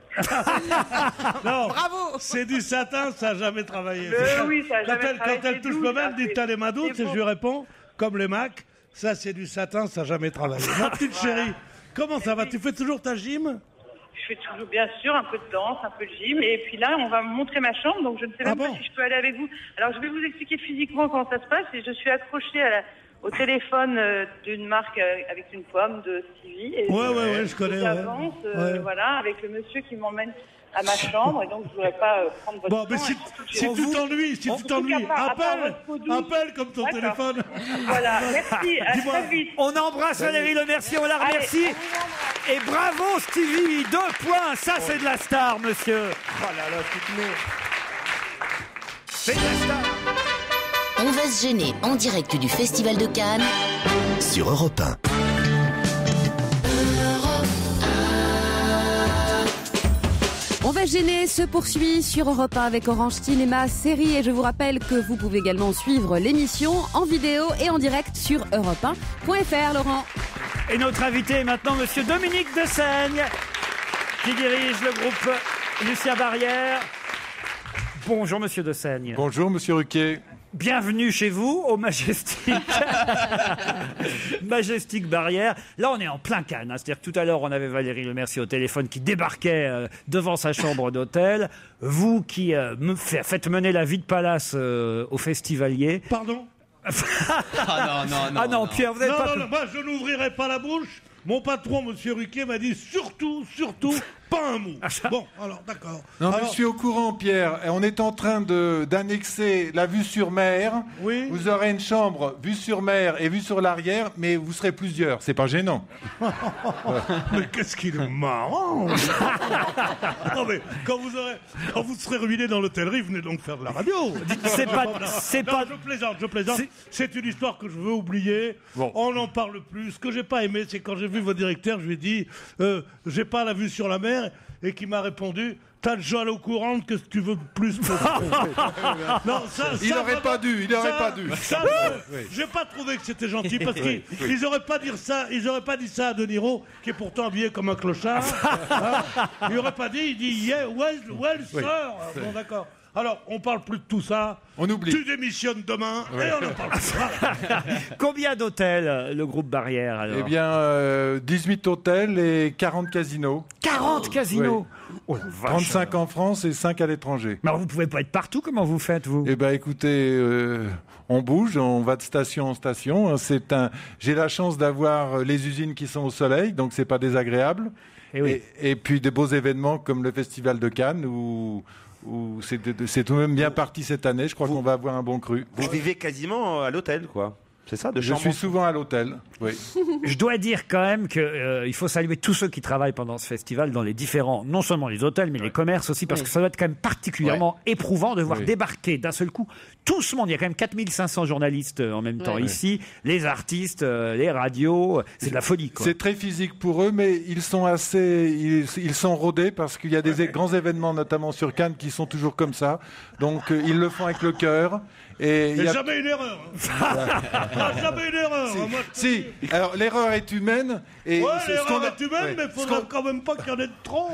Non, Bravo. c'est du satin, ça n'a jamais travaillé. Mais C'est oui, ça a quand jamais elle, travaillé, quand elle c'est touche doux, le même, ça, dit c'est- t'as les mains douces, c'est et je beau. lui réponds, comme les Macs, ça c'est du satin, ça n'a jamais travaillé. Ma petite chérie, comment ça va? Tu fais toujours ta gym? Je fais toujours, bien sûr, un peu de danse, un peu de gym. Et puis là, on va me montrer ma chambre, donc je ne sais Ah même bon pas si je peux aller avec vous. Alors, je vais vous expliquer physiquement comment ça se passe. Et je suis accrochée à la- au téléphone euh, d'une marque euh, avec une pomme de Stevie. Et Ouais, ouais, ouais, je connais, ouais. J'avance, euh, Ouais. voilà, avec le monsieur qui m'emmène à ma chambre, et donc je voudrais pas euh, prendre votre Bon, mais temps. si, et surtout que si j'ai- tu t'ennuies, si tu En tout t'ennuies, cas, à part- à part appelle, votre peau douce. appelle comme ton D'accord. téléphone. Voilà, merci, à Dis-moi. très vite. On embrasse Valérie Le Mercier, on la Allez, remercie. on vous embrasse. Et bravo Stevie, deux points, ça c'est de la star, monsieur. Oh là là, tu te mets. C'est de la star. On va se gêner en direct du Festival de Cannes Sur Europe un. On va se gêner se poursuit sur Europe un avec Orange Cinéma Série et je vous rappelle que vous pouvez également suivre l'émission en vidéo et en direct sur europe un point f r. Laurent. Et notre invité est maintenant monsieur Dominique Dessaigne, qui dirige le groupe Lucien Barrière. Bonjour monsieur Dessaigne. Bonjour monsieur Ruquier. Bienvenue chez vous, au Majestic. Majestic Barrière. Là, on est en plein Cannes. Hein. C'est-à-dire que tout à l'heure, on avait Valérie Le Mercier au téléphone qui débarquait euh, devant sa chambre d'hôtel. Vous qui euh, me fait- faites mener la vie de palace euh, aux festivaliers. Pardon Ah non, non, non. Ah non, Pierre, vous n'avez Non, pas... non, non, moi je n'ouvrirai pas la bouche. Mon patron, monsieur Ruquier, m'a dit surtout, surtout, pas un mot. Bon, alors d'accord. Non, mais Alors, je suis au courant, Pierre. Et on est en train de- d'annexer la vue sur mer. Oui. Vous aurez une chambre vue sur mer et vue sur l'arrière, mais vous serez plusieurs. C'est pas gênant. Mais qu'est-ce qu'il est marrant. Non mais quand vous aurez, quand vous serez ruiné dans l'hôtellerie, venez donc faire de la radio. C'est pas- Non, c'est non, pas- Je plaisante, je plaisante. C'est- C'est une histoire que je veux oublier. Bon. On n'en parle plus. Ce que j'ai pas aimé, c'est quand j'ai vu votre directeur, je lui ai dit, euh, j'ai pas la vue sur la mer, et qui m'a répondu. T'as déjà l'eau courante, qu'est-ce que tu veux de plus pour Non, ça, Il ça, aurait vraiment, pas dû, il aurait ça- pas dû. ça, euh, J'ai pas trouvé que c'était gentil parce qu'ils ils auraient pas dit ça, ils auraient pas dit ça à De Niro, qui est pourtant habillé comme un clochard. Hein. Il aurait pas dit, il dit yeah, well, well Oui. sir. Bon d'accord. Alors, on parle plus de tout ça. On oublie. Tu démissionnes demain et on en parle plus. Combien d'hôtels, euh, le groupe Barrière, alors Eh bien, euh, dix-huit hôtels et quarante casinos. quarante casinos. Oh la vache. trente-cinq en France et cinq à l'étranger. Mais alors, vous pouvez pas être partout, comment vous faites, vous? Eh ben, écoutez, euh, on bouge, on va de station en station. C'est un. J'ai la chance d'avoir les usines qui sont au soleil, donc c'est pas désagréable. Eh oui. Et, et puis des beaux événements comme le Festival de Cannes où. où c'est de- de- c'est tout de même bien parti cette année. Je crois qu'on va avoir un bon cru. Vous vivez quasiment à l'hôtel, quoi. C'est ça, de Je chambre suis en- souvent à l'hôtel. Oui. Je dois dire quand même qu'il euh, faut saluer tous ceux qui travaillent pendant ce festival dans les différents, non seulement les hôtels, mais les commerces aussi, parce Oui. que ça doit être quand même particulièrement éprouvant de voir Oui. débarquer d'un seul coup tout ce monde. Il y a quand même quatre mille cinq cents journalistes euh, en même temps Ouais. ici, les artistes, euh, les radios, c'est de la folie, quoi. C'est très physique pour eux, mais ils sont assez, ils, ils sont rodés parce qu'il y a des é- grands événements, notamment sur Cannes, qui sont toujours comme ça. Donc euh, ils le font avec le cœur. Et il Et y a- jamais une erreur. hein. Ah, jamais une erreur. Si, Moi, je- si. Alors l'erreur est humaine. Et Ouais, c'est ce qu'on l'erreur a- est humaine, ouais. mais il Ce faudra qu'on- quand même pas qu'il y en ait de trop.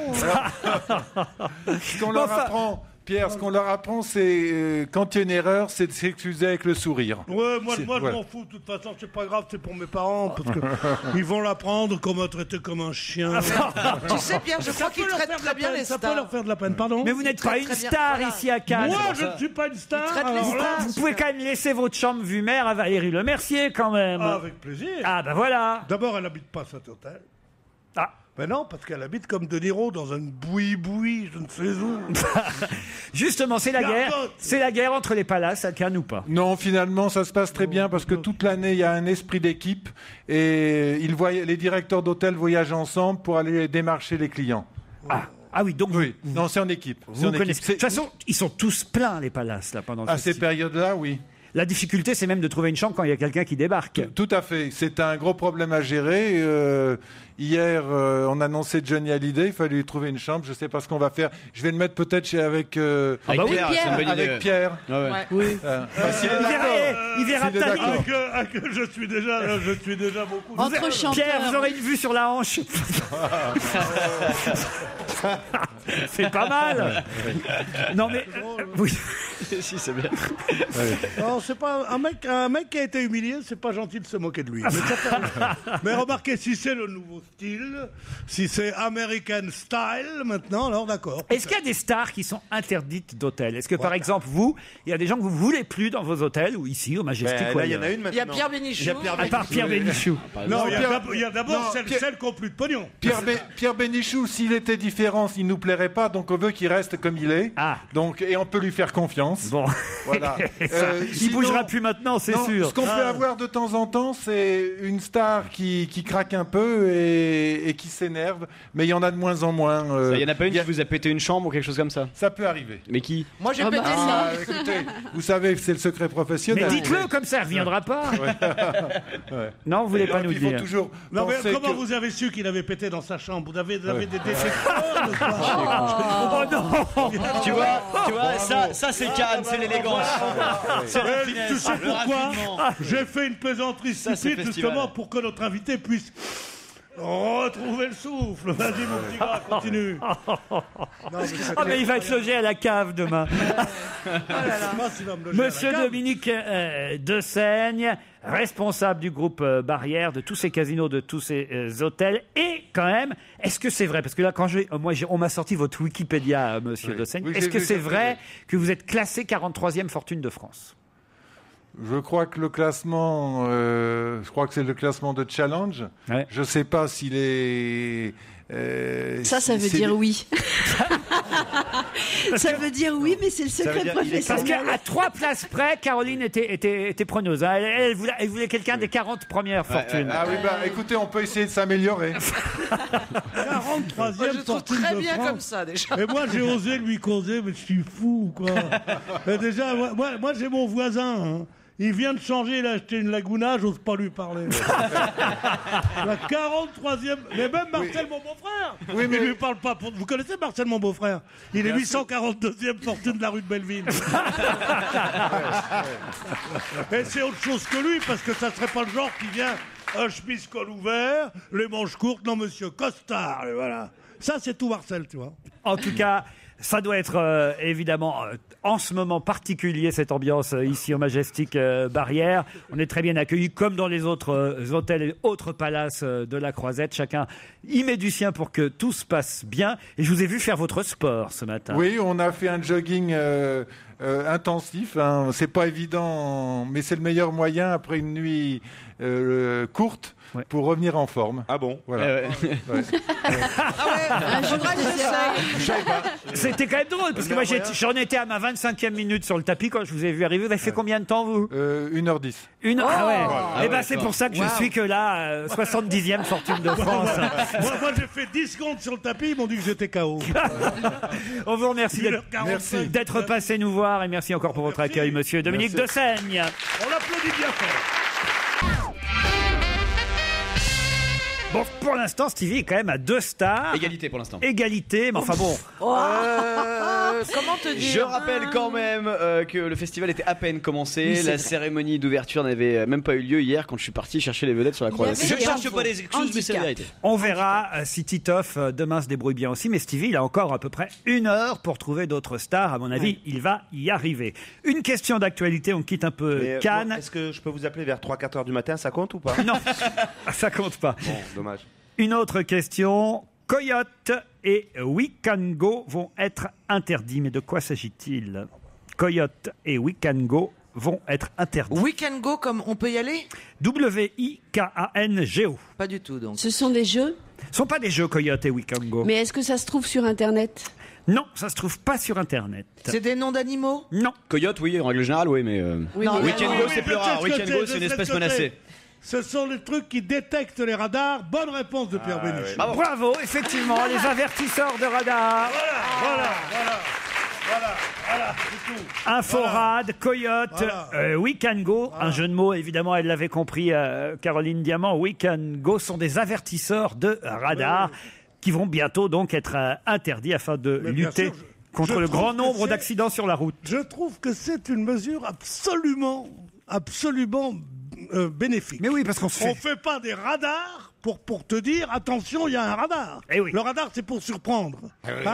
Ce qu'on leur Enfin- apprend, Pierre, ce qu'on leur apprend, c'est euh, quand il y a une erreur, c'est de s'excuser avec le sourire. Ouais, moi, C'est- moi je voilà. m'en fous, de toute façon, c'est pas grave, c'est pour mes parents, parce que ils vont l'apprendre qu'on m'a traité comme un chien. Tu sais, Pierre, je Ça crois qu'ils peut leur traitent faire de très la bien peine, les ça peut stars. leur faire de la peine, pardon. Mais vous n'êtes pas très, une très bien. star Voilà. ici à Cannes. Moi, C'est pour je ça. ne suis pas une star. traitent les alors Vous, là, stars. vous pouvez quand même laisser votre chambre vue mer à Valérie Le Mercier, quand même. ah, avec plaisir. Ah, ben voilà. D'abord, elle n'habite pas à cet hôtel. Ah. Ben non, parce qu'elle habite comme De Niro dans un boui-boui, je ne sais où. Justement, c'est la guerre. Gargote. C'est la guerre entre les palaces à Cannes ou pas? Non, finalement, ça se passe très bien parce que toute l'année, il y a un esprit d'équipe et ils voyagent- les directeurs d'hôtel voyagent ensemble pour aller démarcher les clients. Ah. Ah oui, donc Oui, non, c'est en équipe. C'est vous en connaissez. équipe. De toute façon, ils sont tous pleins, les palaces, là, pendant le À ces festival. périodes-là, oui. La difficulté, c'est même de trouver une chambre quand il y a quelqu'un qui débarque. Tout à fait. C'est un gros problème à gérer. Euh, hier, euh, on annonçait Johnny Hallyday. Il fallait lui trouver une chambre. Je ne sais pas ce qu'on va faire. Je vais le mettre peut-être chez avec. euh, Ah bah oui, Pierre, c'est une bonne idée. avec Pierre. Ah ouais. Ouais. Oui. Euh, bah, s'il est Il verra, d'accord. il verra S'il est peut-être- d'accord. Ah, que, ah, que je suis déjà, je suis déjà beaucoup. Entre Pierre, chanteurs. vous aurez une vue sur la hanche. C'est pas mal. Non mais euh, oui. Si, c'est bien. Non, c'est pas un mec, un mec qui a été humilié, c'est pas gentil de se moquer de lui. Mais, ça fait- mais remarquez, si c'est le nouveau style, si c'est American style maintenant, alors d'accord. Est-ce qu'il y a des stars qui sont interdites d'hôtel? Est-ce que, par exemple, vous, il y a des gens que vous voulez plus dans vos hôtels, ou ici, au Majestic? Ben, ou là, il y en a ailleurs une maintenant. Il y a Pierre Bénichou. Il y a Pierre À part Pierre Bénichou. Non, il y a Pierre- d'ab- il y a d'abord Non, celles, Pierre- celles qui ont plus de pognon. Pierre, Bé- Pierre Bénichou, s'il était différent, il nous plairait pas, donc on veut qu'il reste comme il est. Ah. Donc, et on peut lui faire confiance. Bon. Voilà. Ça, il sinon- bougera plus maintenant, c'est non, sûr. Ce qu'on Ah. peut avoir de temps en temps, c'est une star qui, qui craque un peu et, et qui s'énerve, mais il y en a de moins en moins. euh, Il y en a pas une il y qui vous a pété une chambre ou quelque chose comme ça? Ça peut arriver. Mais qui? Moi, j'ai Ah pété bah, Ah, ça. écoutez, vous savez, c'est le secret Mais professionnel. dites-le, comme ça, il ne reviendra pas. Ouais. Non, vous voulez pas Donc, nous il faut dire. toujours Non, mais penser comment que- vous avez su qu'il avait pété dans sa chambre? Vous avez, vous avez Ouais. des détecteurs de quoi? Oh non. Tu vois, tu vois, ça, ça c'est Cannes, c'est l'élégance. C'est la Euh, finesse, tu sais le pourquoi? raffinement. J'ai fait une plaisanterie Ça, c'est stupide festival. justement pour que notre invité puisse retrouver le souffle. Vas-y, mon petit gars, continue. Non, mais c'est Ah, mais il va être logé à la cave demain. Je sais pas s'il va me loger à la Monsieur cave. Dominique euh, Dessaigne, responsable du groupe euh, Barrière, de tous ces casinos, de tous ces euh, hôtels. Et quand même, est-ce que c'est vrai? Parce que là, quand je, euh, moi, j'ai- on m'a sorti votre Wikipédia, euh, monsieur Oui. Dessaigne. Oui, Est-ce j'ai que vu, c'est j'ai vrai vu. que vous êtes classé quarante-troisième fortune de France? Je crois que le classement, euh, je crois que c'est le classement de Challenge. Ouais. Je sais pas s'il est. euh, Ça, ça veut c'est- dire oui. Ça veut dire oui, mais c'est le veut secret dire il est Parce professionnel. qu'à trois places près, Caroline était, était, était preneuse. hein. Elle, elle voulait, elle voulait quelqu'un des quarante premières fortunes. Ah oui, bah écoutez, on peut essayer de s'améliorer. Moi, quarante-troisième je trouve fortune très de bien France. comme ça, déjà. Et moi, j'ai osé lui causer, mais je suis fou, quoi. Et déjà, moi, moi, moi, j'ai mon voisin. hein. Il vient de changer, il a acheté une Laguna, j'ose pas lui parler. La quarante-troisième. Mais même Marcel, mon beau-frère, Oui, mais- il lui parle pas. Pour- Vous connaissez Marcel, mon beau-frère? Il est huit cent quarante-deuxième fortune de la rue de Belleville. Et c'est autre chose que lui, parce que ça serait pas le genre qui vient un chemise col ouvert, les manches courtes, non monsieur, costard, et voilà. Ça, c'est tout Marcel, tu vois. En tout cas, ça doit être euh, évidemment euh, en ce moment particulier cette ambiance euh, ici au Majestic euh, Barrière. On est très bien accueillis comme dans les autres euh, hôtels et autres palaces euh, de la Croisette. Chacun y met du sien pour que tout se passe bien. Et je vous ai vu faire votre sport ce matin. Oui, on a fait un jogging euh, euh, intensif. Hein. C'est pas évident, mais c'est le meilleur moyen après une nuit euh, courte Ouais. pour revenir en forme. Ah bon? Voilà. Euh, Ouais. Ah ouais, faudra que j'essaye. C'était quand même drôle parce que moi j'ai- j'en étais à ma vingt-cinquième minute sur le tapis quand je vous ai vu arriver. Vous avez fait combien de temps vous? Euh, une heure dix. Une heure. Ah ouais. Ah Eh ben ouais, c'est ça. pour ça que je Wow. suis que là, euh, soixante-dixième fortune de France. Moi, moi, j'ai fait dix secondes sur le tapis, ils m'ont dit que j'étais K O. On vous remercie une heure d'être quarante-cinq. d'être passé nous voir et merci encore pour votre Merci. accueil, monsieur Dominique Merci. Dessaigne. On l'applaudit bien fort. Bon, pour l'instant, Stevie est quand même à deux stars. Égalité pour l'instant. Égalité, mais enfin bon. Euh, comment te dire Je rappelle quand même euh, que le festival était à peine commencé. Oui, c'est La vrai. cérémonie d'ouverture n'avait même pas eu lieu hier quand je suis parti chercher les vedettes sur la Il y croisette. avait Je des cherche infos. pas des excuses, mais c'est la Handicap. vérité. On verra euh, si Titoff euh, demain se débrouille bien aussi. Mais Stevie, il a encore à peu près une heure pour trouver d'autres stars. À mon avis, il va y arriver. Une question d'actualité, on quitte un peu Mais, euh, Cannes. bon, Est-ce que je peux vous appeler vers trois quatre heures du matin? Ça compte ou pas? Non, ça compte pas. Bon, dommage. Une autre question. Coyote et We Can Go vont être interdits. Mais de quoi s'agit-il? Coyote et We Can Go vont être interdits. We can go comme on peut y aller? W I K A N G O. Pas du tout, donc. Ce sont des jeux, Ce ne sont pas des jeux Coyote et We Can Go. mais est-ce que ça se trouve sur Internet? Non, ça se trouve pas sur Internet. C'est des noms d'animaux? Non. Coyote, oui, en règle générale, oui, mais. euh, Oui, Non, mais- Weekend oui, Go, oui, c'est je plus sais rare. ce que Weekend c'est, Go, je c'est une sais espèce ce que menacée. c'est. Ce sont les trucs qui détectent les radars. Bonne réponse de Pierre Bénichou. Bravo. Bravo, effectivement, les avertisseurs de radar. Voilà, voilà, voilà, voilà, c'est tout. Inforad, Coyote, Voilà. euh, We Can Go, un jeu de mots, évidemment, elle l'avait compris, euh, Caroline Diamant. We Can Go sont des avertisseurs de radar qui vont bientôt donc être euh, interdits afin de Mais bien lutter sûr, je- contre je le trouve grand que nombre c'est- d'accidents sur la route. Je trouve que c'est une mesure absolument, absolument euh, bénéfique. Mais oui, parce qu'on se On fait... fait pas des radars pour, pour te dire attention, il y a un radar. Eh oui. Le radar, c'est pour surprendre. Hein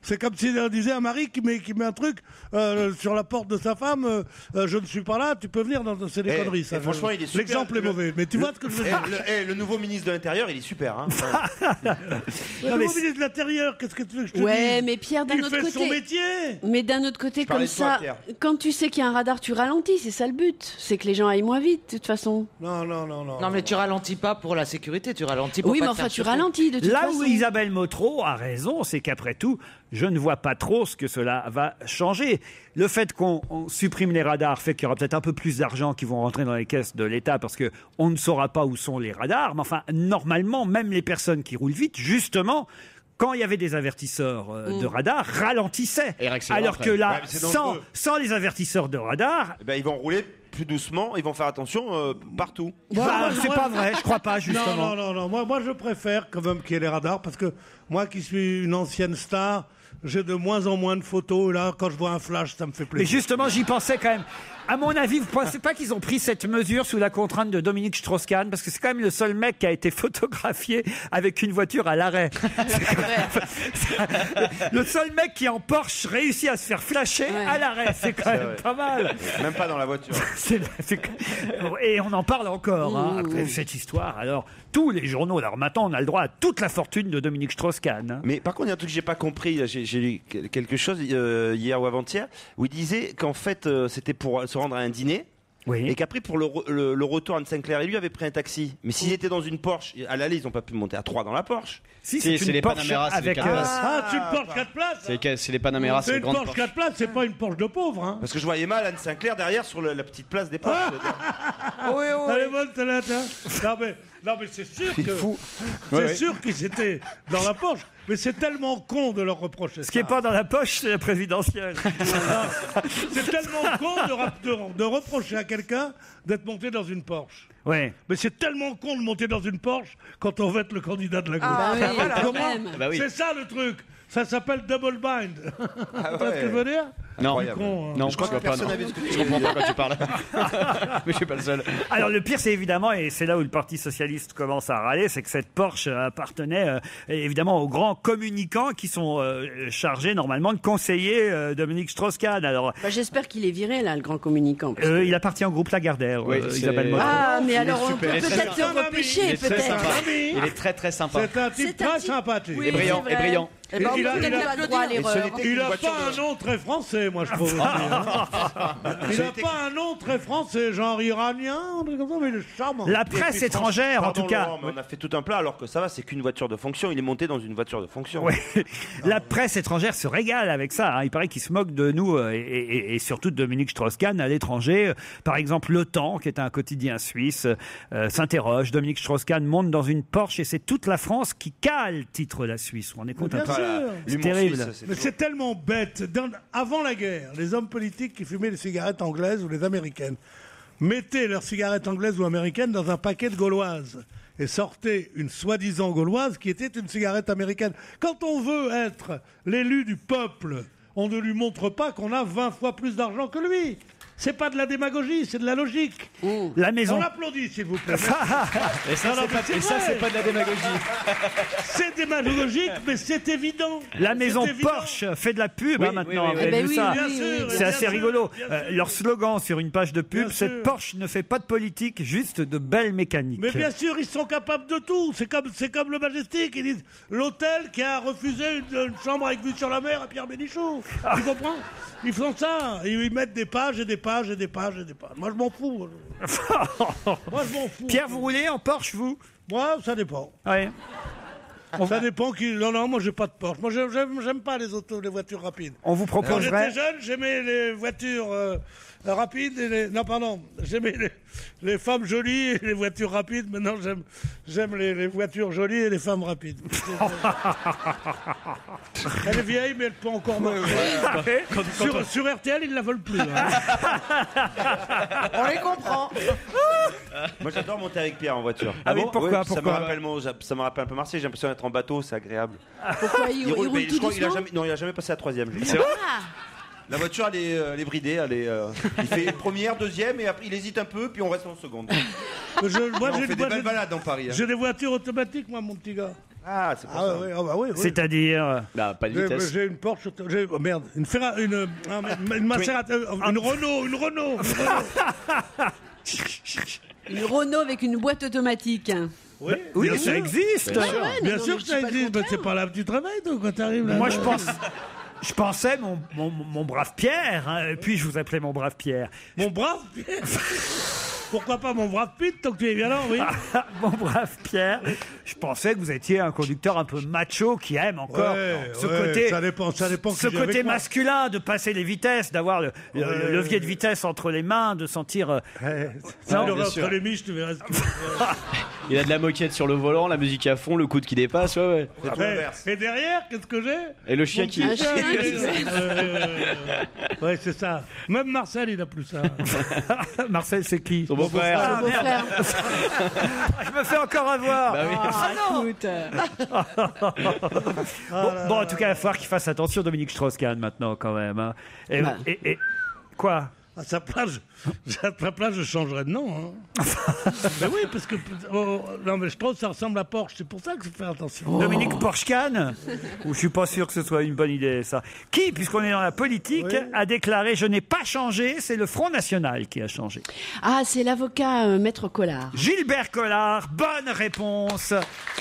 C'est comme si on disait à Marie qui met, qui met un truc euh, sur la porte de sa femme, euh, euh, je ne suis pas là, tu peux venir. Dans, c'est des Eh, conneries, ça. eh, franchement, il est super. L'exemple est Le- mauvais, mais tu le- vois ce que je veux eh, dire. le, eh, le nouveau ministre de l'Intérieur, il est super. Hein. Le nouveau ministre de l'Intérieur, qu'est-ce que tu veux que je te Ouais, dise mais Pierre, d'un Il autre fait côté. son métier. Mais d'un autre côté, Je parlais comme de toi, ça, Pierre. quand tu sais qu'il y a un radar, tu ralentis. C'est ça le but. C'est que les gens aillent moins vite, de toute façon. Non, non, non, non. Non, mais tu ralentis pas pour la sécurité, tu ralentis pour Oui, pas mais te faire enfin, tu chauffer. ralentis de toute Là façon. où Isabelle Motro a raison, c'est qu'après tout, je ne vois pas trop ce que cela va changer. Le fait qu'on on supprime les radars fait qu'il y aura peut-être un peu plus d'argent qui vont rentrer dans les caisses de l'État parce que on ne saura pas où sont les radars. Mais enfin, normalement, même les personnes qui roulent vite, justement, quand il y avait des avertisseurs euh, Mm. de radar, ralentissaient. Alors que Ouais, là, mais c'est sans, dangereux. sans les avertisseurs de radar, Eh ben, ils vont rouler plus doucement, ils vont faire attention euh, partout. Moi, Bah, moi, c'est moi, pas vrai, je crois pas, justement. Non, non, non, non. Moi, moi, je préfère quand même qu'il y ait les radars parce que moi qui suis une ancienne star, j'ai de moins en moins de photos. Et là, quand je vois un flash, ça me fait Mais plaisir. justement, j'y pensais quand même. À mon avis, vous ne pensez pas qu'ils ont pris cette mesure sous la contrainte de Dominique Strauss-Kahn? Parce que c'est quand même le seul mec qui a été photographié avec une voiture à l'arrêt. Le seul mec qui en Porsche réussit à se faire flasher à l'arrêt. C'est quand C'est même vrai. pas mal. Même pas dans la voiture. C'est- c'est- Et on en parle encore hein, après cette histoire. Alors, tous les journaux, alors maintenant, on a le droit à toute la fortune de Dominique Strauss-Kahn. hein. Mais par contre, il y a un truc que j'ai pas compris. là, J'ai j'ai lu quel- quelque chose euh, hier ou avant-hier où il disait qu'en fait, euh, c'était pour se rendre à un dîner. Et qu'après, pour le, re- le, le retour, Anne Sinclair et lui avaient pris un taxi. Mais s'ils étaient dans une Porsche, à l'aller, ils n'ont pas pu monter à trois dans la Porsche. Si, Si, c'est les Panamera, c'est les avec, quatre euh, places. Ah, c'est une Porsche quatre places. C'est les- c'est les Panamera, c'est C'est les une grandes Porsche Porsche. quatre places, c'est pas une Porsche de pauvre. Hein. Parce que je voyais mal Anne Sinclair derrière sur le- la petite place des Porsches. Oui, oui. Elle est bonne, celle-là, tiens. Non, mais, non, mais c'est sûr C'est que. fou. C'est Ouais, ouais. sûr qu'ils étaient dans la Porsche. Mais c'est tellement con de leur reprocher Ce qui n'est pas dans la poche, c'est la présidentielle. C'est tellement con de, rap- de- de reprocher à quelqu'un d'être monté dans une Porsche. Ouais. Mais c'est tellement con de monter dans une Porsche quand on veut être le candidat de la gauche. Ah bah oui, Voilà. quand Comment même. Bah oui. C'est ça le truc. Ça s'appelle double bind. Tu vois ce ouais. que je veux dire Non, Incroyable. con, hein. non, Je crois que vois pas, personne non. n'avait ce que tu Je comprends disais. pas quand tu parles. Mais je suis pas le seul. Alors le pire, c'est évidemment, et c'est là où le Parti socialiste commence à râler, c'est que cette Porsche appartenait euh, évidemment aux grands communicants qui sont euh, chargés normalement de conseiller euh, Dominique Strauss-Kahn. Alors, Bah, j'espère qu'il est viré, là, le grand communicant. parce que- euh, il appartient au groupe Lagardère, Oui, euh, c'est- Isabelle Moreau. Ah, mais Il est alors on super. peut Il est peut-être très se sympa. Il repêcher, est très peut-être. sympa. Ami. Il est très très sympa. C'est un type C'est un très type- sympathique. Oui, Et brillant, c'est et vrai. brillant. Eh ben, on Il a- peut il a- peut-être pas le droit à Et ce l'erreur. n'était Il qu'une n'a voiture pas de- un nom très français, moi je trouve. aussi, hein. Il n'a pas un nom très français, genre iranien, un truc comme ça, mais il est charmant. La Et puis, presse franchement, étrangère, en pardon, tout cas. Laurent, mais on a fait tout un plat alors que ça va, c'est qu'une voiture de fonction. Il est monté dans une voiture de fonction. Ouais. La presse étrangère se régale avec ça. hein. Il paraît qu'ils se moquent de nous euh, et, et- et surtout de Dominique Strauss-Kahn à l'étranger. Euh, Par exemple, Le Temps, qui est un quotidien suisse, euh, s'interroge. Dominique Strauss-Kahn monte dans une Porsche et c'est toute la France qui cale, titre la Suisse. On est Mais compte un bien peu. sûr. C'est L'humour terrible. suisse, c'est Mais c'est tellement bête. Dans- avant la guerre, les hommes politiques qui fumaient les cigarettes anglaises ou les américaines mettaient leurs cigarettes anglaises ou américaines dans un paquet de gauloises et sortaient une soi-disant gauloise qui était une cigarette américaine. Quand on veut être l'élu du peuple, on ne lui montre pas qu'on a vingt fois plus d'argent que lui. C'est pas de la démagogie, c'est de la logique. La maison. On applaudit, s'il vous plaît. Et ça, Non, non, c'est mais pas, c'est et ça, vrai. c'est pas de la démagogie. C'est démagogique, mais c'est évident. La C'est maison évident. Porsche fait de la pub Oui, hein, oui, maintenant. oui, Vous oui. avez Eh vu ben oui, ça oui, Bien oui, sûr, oui. C'est bien assez sûr, rigolo. bien Euh, sûr. leur slogan sur une page de pub, Bien cette sûr. Porsche ne fait pas de politique, juste de belles mécaniques. Mais bien sûr, ils sont capables de tout. C'est comme, c'est comme le Majestic. Ils disent l'hôtel qui a refusé une, une chambre avec vue sur la mer à Pierre Bénichou. Tu comprends? Ils font ça. Ils, ils mettent des pages et des pages et des pages et des pages. Moi, je m'en fous. Moi, je m'en fous. Pierre, vous roulez en Porsche, vous? Moi, ça dépend. Ouais. Ça dépend qui. Non, non, moi, j'ai pas de Porsche. Moi, j'aime, j'aime j'aime pas les autos, les voitures rapides. On vous Quand proposerait. j'étais jeune, j'aimais les voitures euh, rapides et les... Non, pardon. J'aimais les, les femmes jolies et les voitures rapides. Maintenant, j'aime, j'aime les, les voitures jolies et les femmes rapides. Elle est vieille, mais elle peut encore marcher. Sur, sur R T L, ils ne la veulent plus. hein. On les comprend. Moi, j'adore monter avec Pierre en voiture. Ah oui, pourquoi, Ouais, ça, me pourquoi rappelle mon- ça me rappelle un peu Marseille. J'ai l'impression d'être en bateau, c'est agréable. Pourquoi il, il roule, roule mais tout je crois qu'il a doucement jamais, non, il a jamais passé la troisième. je C'est crois. vrai La voiture, elle est, euh, elle est bridée. Elle est, euh, il fait première, deuxième, et après il hésite un peu, puis on reste en seconde. Je- moi, on j'ai fait une des voiture- belles balades dans Paris. hein. J'ai des voitures automatiques, moi, mon petit gars. Ah, c'est pour Ah ça. ouais, ah bah oui, oui. C'est-à-dire Bah, pas de J'ai- vitesse. J'ai une Porsche, j'ai- oh, merde, une Ferrari, une, ah, merde, une Maserati, euh, une Renault, une Renault. Une Renault. Une Renault avec une boîte automatique. Oui, Oui, bien ça sûr. existe. Bien Ouais, sûr, ouais, bien non, sûr mais que je ça dis pas le existe. Mais contraire. c'est pas là que tu travailles, toi, quand t'arrives là. Moi, je pense. Je pensais, mon, mon, mon brave Pierre, hein, et puis je vous appelais mon brave Pierre. Mon brave Pierre. Pourquoi pas mon brave Pete, tant que tu es violent, oui. Mon brave Pierre, je pensais que vous étiez un conducteur un peu macho qui aime encore Ouais, ce ouais, côté, ça dépend, ça dépend qui ce vient avec côté moi. masculin de passer les vitesses, d'avoir le, le- Ouais, le levier de vitesse entre les mains, de sentir. euh, Ça, non, le bien entre sûr. les miches, tu verras ce que Il a de la moquette sur le volant, la musique à fond, le coude qui dépasse, ouais, ouais. C'est tout Ouais. l'inverse. Et derrière, qu'est-ce que j'ai? Et le chien Mon qui. petit Un chien chien, qui- oui, euh, Ouais, c'est ça. Même Marcel, il a plus ça. Marcel, c'est qui Son beau-frère. Ah, Mon merde. frère. Je me fais encore avoir. Bah oui. Ah, écoute. Bon, bon, en tout cas, il va falloir qu'il fasse attention, Dominique Strauss-Kahn, maintenant, quand même. hein. Et, Bah. et- et- quoi À sa place, je- à sa place, je changerais de nom. Hein. Mais oui, parce que oh, non, mais je trouve que ça ressemble à Porsche. C'est pour ça que je fais attention. Dominique Porche-Kahn Ou je suis pas sûr que ce soit une bonne idée, ça. Qui, puisqu'on est dans la politique, Oui. a déclaré « Je n'ai pas changé », c'est le Front National qui a changé. Ah, c'est l'avocat euh, Maître Collard. Gilbert Collard, bonne réponse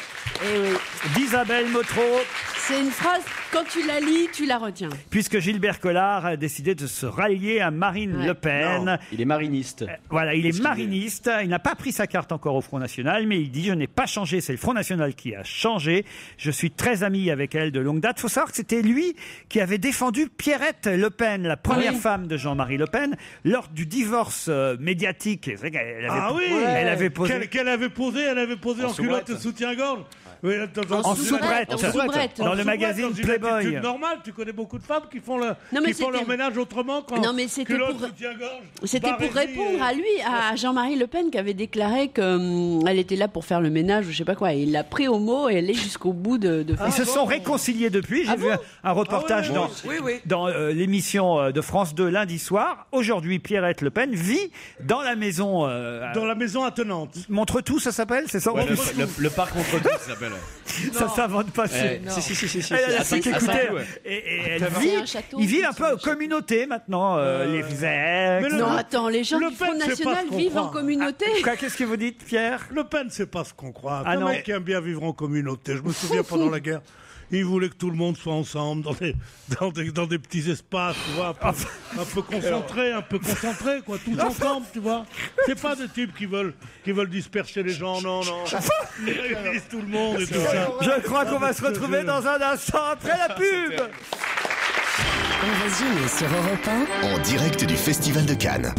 Eh oui. d'Isabelle Motro, C'est une phrase, quand tu la lis, tu la retiens. puisque Gilbert Collard a décidé de se rallier à Marine Ouais. Le Pen. Non, il est mariniste. Voilà, il est Qu'est-ce qu'il mariniste, il n'a pas pris sa carte encore au Front National, mais il dit « Je n'ai pas changé, c'est le Front National qui a changé. Je suis très ami avec elle de longue date. » Il faut savoir que c'était lui qui avait défendu Pierrette Le Pen, la première Oui. femme de Jean-Marie Le Pen, lors du divorce euh, médiatique. C'est vrai qu'elle avait, Ah oui, elle avait posé... Qu'elle qu'elle avait posé, elle avait posé En en, culotte soubrette. et soutien-gorge. Oui, dans- En En soubrette, soubrette, en soubrette. dans en le soubrette, magazine dans une Playboy. attitude normale, tu connais beaucoup de femmes qui font, le, Non, mais qui font c'était- leur ménage autrement quand Non, mais c'était culotte, pour- soutien-gorge, C'était pour barésie répondre et- à lui, à Jean-Marie Le Pen, qui avait déclaré qu'elle était là pour faire le ménage ou je sais pas quoi. Et il l'a pris au mot et elle est jusqu'au bout de, de faire Ils se sont réconciliés depuis. J'ai Ah vu bon un, un reportage Ah oui, dans, oui. dans euh, l'émission euh, de France deux lundi soir. Aujourd'hui, Pierrette Le Pen vit dans la maison. euh, Dans la maison attenante. Montre tout, ça s'appelle, c'est ça Ouais, en le, plus le- le parc contre tout, ça s'appelle. Ça s'invente pas. Ouais. c'est- Si, si, si, si, si. Elle a la À fille qui Saint- à écoutait. Saint-Cloud, ouais. Et, et elle C'est vit, un château, il vit c'est un peu en communauté maintenant, euh, les Vex. Mais le- Non, attends, les gens Le du Pen, Front c'est pas National ce qu'on vivent en croit. communauté. Quoi, qu'est-ce que vous dites, Pierre Le Pen, c'est pas ce qu'on croit. Ah C'est un non. mec qui aime bien vivre en communauté. Je me souviens pendant la guerre, il voulait que tout le monde soit ensemble dans des, dans des, dans des petits espaces, tu vois, un peu, un peu concentrés, un peu concentrés, quoi, tous ensemble, tu vois. C'est pas des types qui veulent, qui veulent disperser les gens, non, non. Ils réunissent tout le monde et tout ça. Je crois qu'on va se retrouver dans un instant après la pub. On va se gêner sur Europe un. En direct du Festival de Cannes.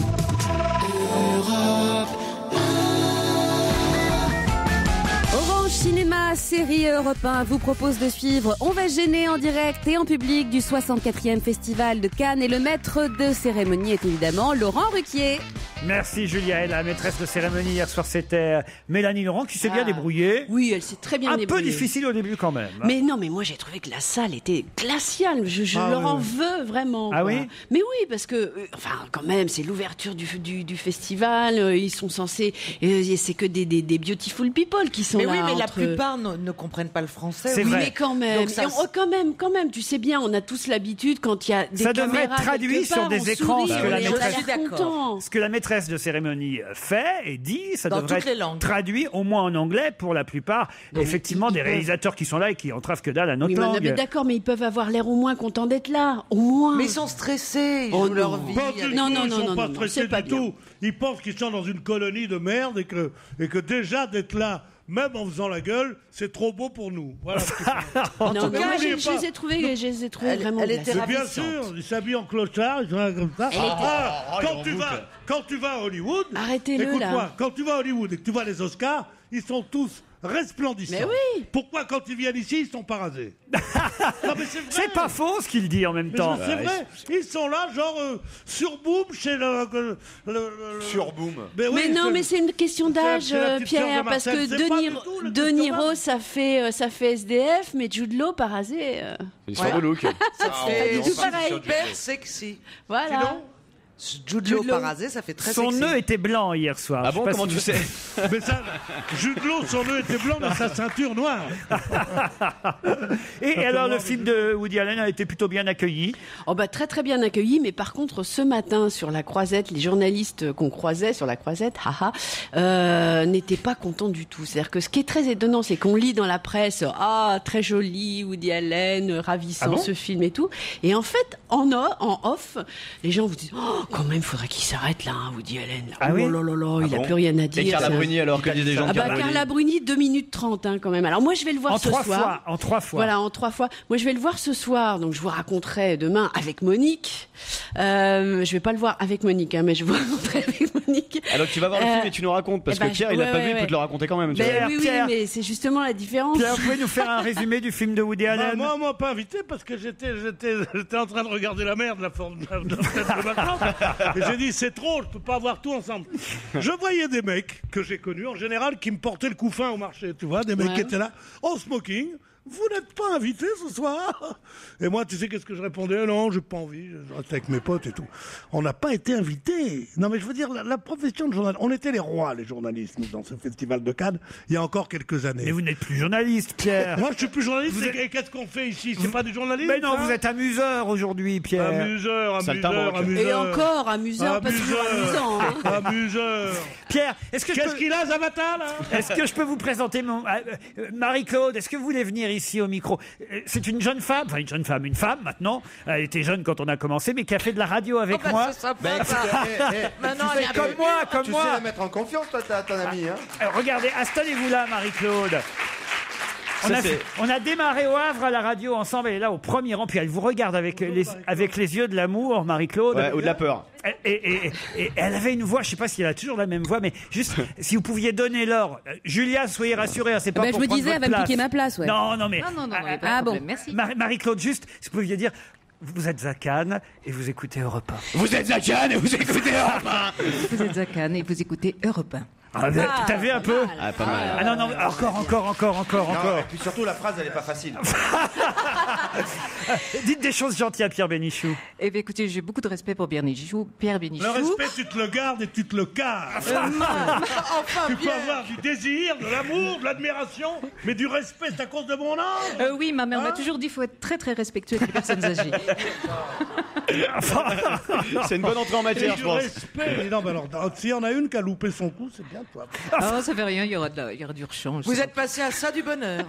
Orange Cinéma, série Europe un vous propose de suivre On va se gêner en direct et en public du soixante-quatrième Festival de Cannes. Et le maître de cérémonie est évidemment Laurent Ruquier. Merci Julia, et la maîtresse de cérémonie hier soir c'était euh, Mélanie Laurent qui s'est bien Ah. débrouillée. Oui, elle s'est très bien Un peu débrouillée. difficile au début quand même. hein. Mais non, mais moi j'ai trouvé que la salle était glaciale. Je, je Ah leur oui, en oui. veux vraiment. Ah quoi. oui Mais oui, parce que, euh, enfin, quand même, c'est l'ouverture du, du, du festival. euh, ils sont censés. euh, c'est que des, des, des beautiful people qui sont Mais là. oui, mais la entre- plupart ne, ne comprennent pas le français. C'est Oui, vrai. mais quand même. Donc ça Et on- oh, quand même, quand même, tu sais bien, on a tous l'habitude quand il y a des Ça devrait caméras être traduit quelque sur part, des on écrans, sourit, ce que on la est- maîtresse- on a Je suis l'air d'accord. content. Ce que la maîtresse de cérémonie fait et dit, ça Dans devrait toutes les être langues. traduit au moins en anglais pour la plupart. Effectivement, des réalisateurs qui sont là et qui entravent que dalle à notre Oui, mais on langue. est d'accord, mais ils peuvent avoir l'air au moins contents d'être là, au moins. Mais ils sont stressés, ils Oh jouent leur non. vie. Pas du Non, tout, non, ils non, sont non, pas non, stressés c'est pas du bien. tout. Ils pensent qu'ils sont dans une colonie de merde et que, et que déjà d'être là, même en faisant la gueule, c'est trop beau pour nous. Voilà. Non, non, Mais moi, n'oubliez je, je pas- les ai trouvés, je les ai trouvés Elle- vraiment elle glaciaux. était Mais bien ravissante. sûr, ils s'habillent en clochard, ils sont là comme ça. Elle était- Ah, Oh, il quand, en tu boucle. vas, quand tu vas à Hollywood, Arrêtez-le, écoute-moi, là. quand tu vas à Hollywood et que tu vois les Oscars, ils sont tous resplendissants. Mais oui. Pourquoi quand ils viennent ici, ils sont pas rasés Non, mais c'est vrai. C'est pas faux ce qu'il dit en même Mais temps. c'est vrai, ils sont là, genre euh, sur boom chez le. le, le- le- Sur Boom. Mais, oui, Mais non, c'est- mais c'est une question c'est la- d'âge, c'est la euh, petite sœur de Pierre, parce Marcel, que c'est De, pas Niro, du tout le De Christophe Niro, Maé. ça fait, euh, ça fait S D F, mais Jude Law, par rasé, euh, Ils sont de look. Ça Ah, fait oui, tout on parle pareil. sur du- hyper sexy. voilà. Sinon, Jude Law parasé, ça fait très Son sexy. nœud était blanc hier soir. Ah Je sais bon, pas comment si tu vous- sais Mais ça, Jude Law, son nœud était blanc, mais sa ceinture noire. Et, et alors, le film de Woody Allen a été plutôt bien accueilli. Oh bah très très bien accueilli, mais par contre ce matin sur la croisette, les journalistes qu'on croisait sur la croisette, haha, euh, n'étaient pas contents du tout. C'est-à-dire que ce qui est très étonnant, c'est qu'on lit dans la presse, ah très joli Woody Allen, ravissant Ah bon ce film et tout, et en fait en, o- en off, les gens vous disent, oh, quand même faudrait qu'il s'arrête là, hein, Woody Allen. Ah oh oui là là là, Ah il a bon plus rien à dire. Et Carla c'est un- Bruni, alors, que disent les gens de Ah bah Carla Bruni Carla Bruni, deux minutes trente hein, quand même. Alors moi je vais le voir En ce trois soir. fois, en trois fois. Voilà, en trois fois. Moi, je vais le voir ce soir, donc je vous raconterai demain avec Monique. Euh, je vais pas le voir avec Monique, hein, mais je vous raconterai avec Monique. Alors tu vas voir le Euh, film et tu nous racontes, parce eh ben, que Pierre, il l'a ouais, pas ouais, vu, il peut ouais. te le raconter quand même. tu Ben vois. oui, oui, Pierre. mais c'est justement la différence. Pierre, vous pouvez nous faire un résumé du film de Woody Bah, Allen? moi, on m'a pas invité parce que j'étais, j'étais, j'étais en train de regarder la mer de la forme de la, de la fenêtre de ma chambre. Et j'ai dit, c'est trop, je peux pas avoir tout ensemble. Je voyais des mecs que j'ai connus, en général, qui me portaient le coup fin au marché, tu vois, des mecs Ouais. qui étaient là, en smoking. Vous n'êtes pas invité ce soir? Et moi, tu sais qu'est-ce que je répondais? Non, j'ai pas envie, je reste avec mes potes et tout. On n'a pas été invités. Non, mais je veux dire, la, la profession de journaliste, on était les rois, les journalistes, nous, dans ce festival de Cannes, il y a encore quelques années. Mais vous n'êtes plus journaliste, Pierre. Moi, je suis plus journaliste. Vous et- êtes- Et qu'est-ce qu'on fait ici? C'est pas du journalisme? Mais non, ça vous êtes amuseur aujourd'hui, Pierre. Amuseur, amuseur, Saltimbanque. amuseur. Et encore, amuseur, pas toujours amusant. hein. Amuseur. Pierre, est-ce que je Qu'est-ce peux... qu'il a, Zabata, là? Est-ce que je peux vous présenter mon... euh, euh, Marie-Claude, est-ce que vous voulez venir ici au micro? Euh, C'est une jeune femme, enfin une jeune femme, une femme maintenant. Elle était jeune quand on a commencé, mais qui a fait de la radio avec Oh, bah, moi. c'est sympa, Ben, ça. écoute, eh, eh, Maintenant, tu elle sais est que- Comme moi, comme tu moi. sais la mettre en confiance, toi, ta- ton ami. Hein. Euh, regardez, installez-vous là, Marie-Claude. On Ça, a, c'est- on a démarré au Havre à la radio ensemble, elle est là au premier rang, puis elle vous regarde avec, les, avec les yeux de l'amour, Marie-Claude. Ouais, ou de la peur. Et, et- et- et elle avait une voix, je sais pas si elle a toujours la même voix, mais juste si vous pouviez donner l'or. Euh, Julia, soyez rassurée, hein, c'est pas Ben, je pour me prendre disait, elle votre va me place. piquer ma place, ouais. Non, non, mais. Non, non, non, Ah, non, pas de ah, problème, bon. merci. Marie- Marie-Claude, juste, si vous pouviez dire, vous êtes à Cannes et vous écoutez Europe un. Vous êtes à Cannes et vous écoutez Europe un. Vous êtes à Cannes et vous écoutez Europe un. Ah, vous- Ah, T'as vu un pas peu mal. Ah, pas mal. Ah non, non, encore, encore, encore, encore, Non, encore. et puis surtout, la phrase, elle est pas facile. Dites des choses gentilles à Pierre Bénichou. Eh bien, écoutez, j'ai beaucoup de respect pour Bénichou, Pierre Bénichou. Le respect, tu te le gardes et tu te le casses. Enfin, Tu peux bien. avoir du désir, de l'amour, de l'admiration, mais du respect, c'est à cause de mon âge. Euh, oui, ma mère m'a Hein toujours dit qu'il faut être très très respectueux avec les personnes âgées. C'est une bonne entrée en Et matière, du je pense. respect. Et non, mais alors, s'il y en a une qui a loupé son coup, c'est bien toi. Ah, ça fait rien, il y aura, de la- il y aura du rechange. Vous êtes passé à ça du bonheur.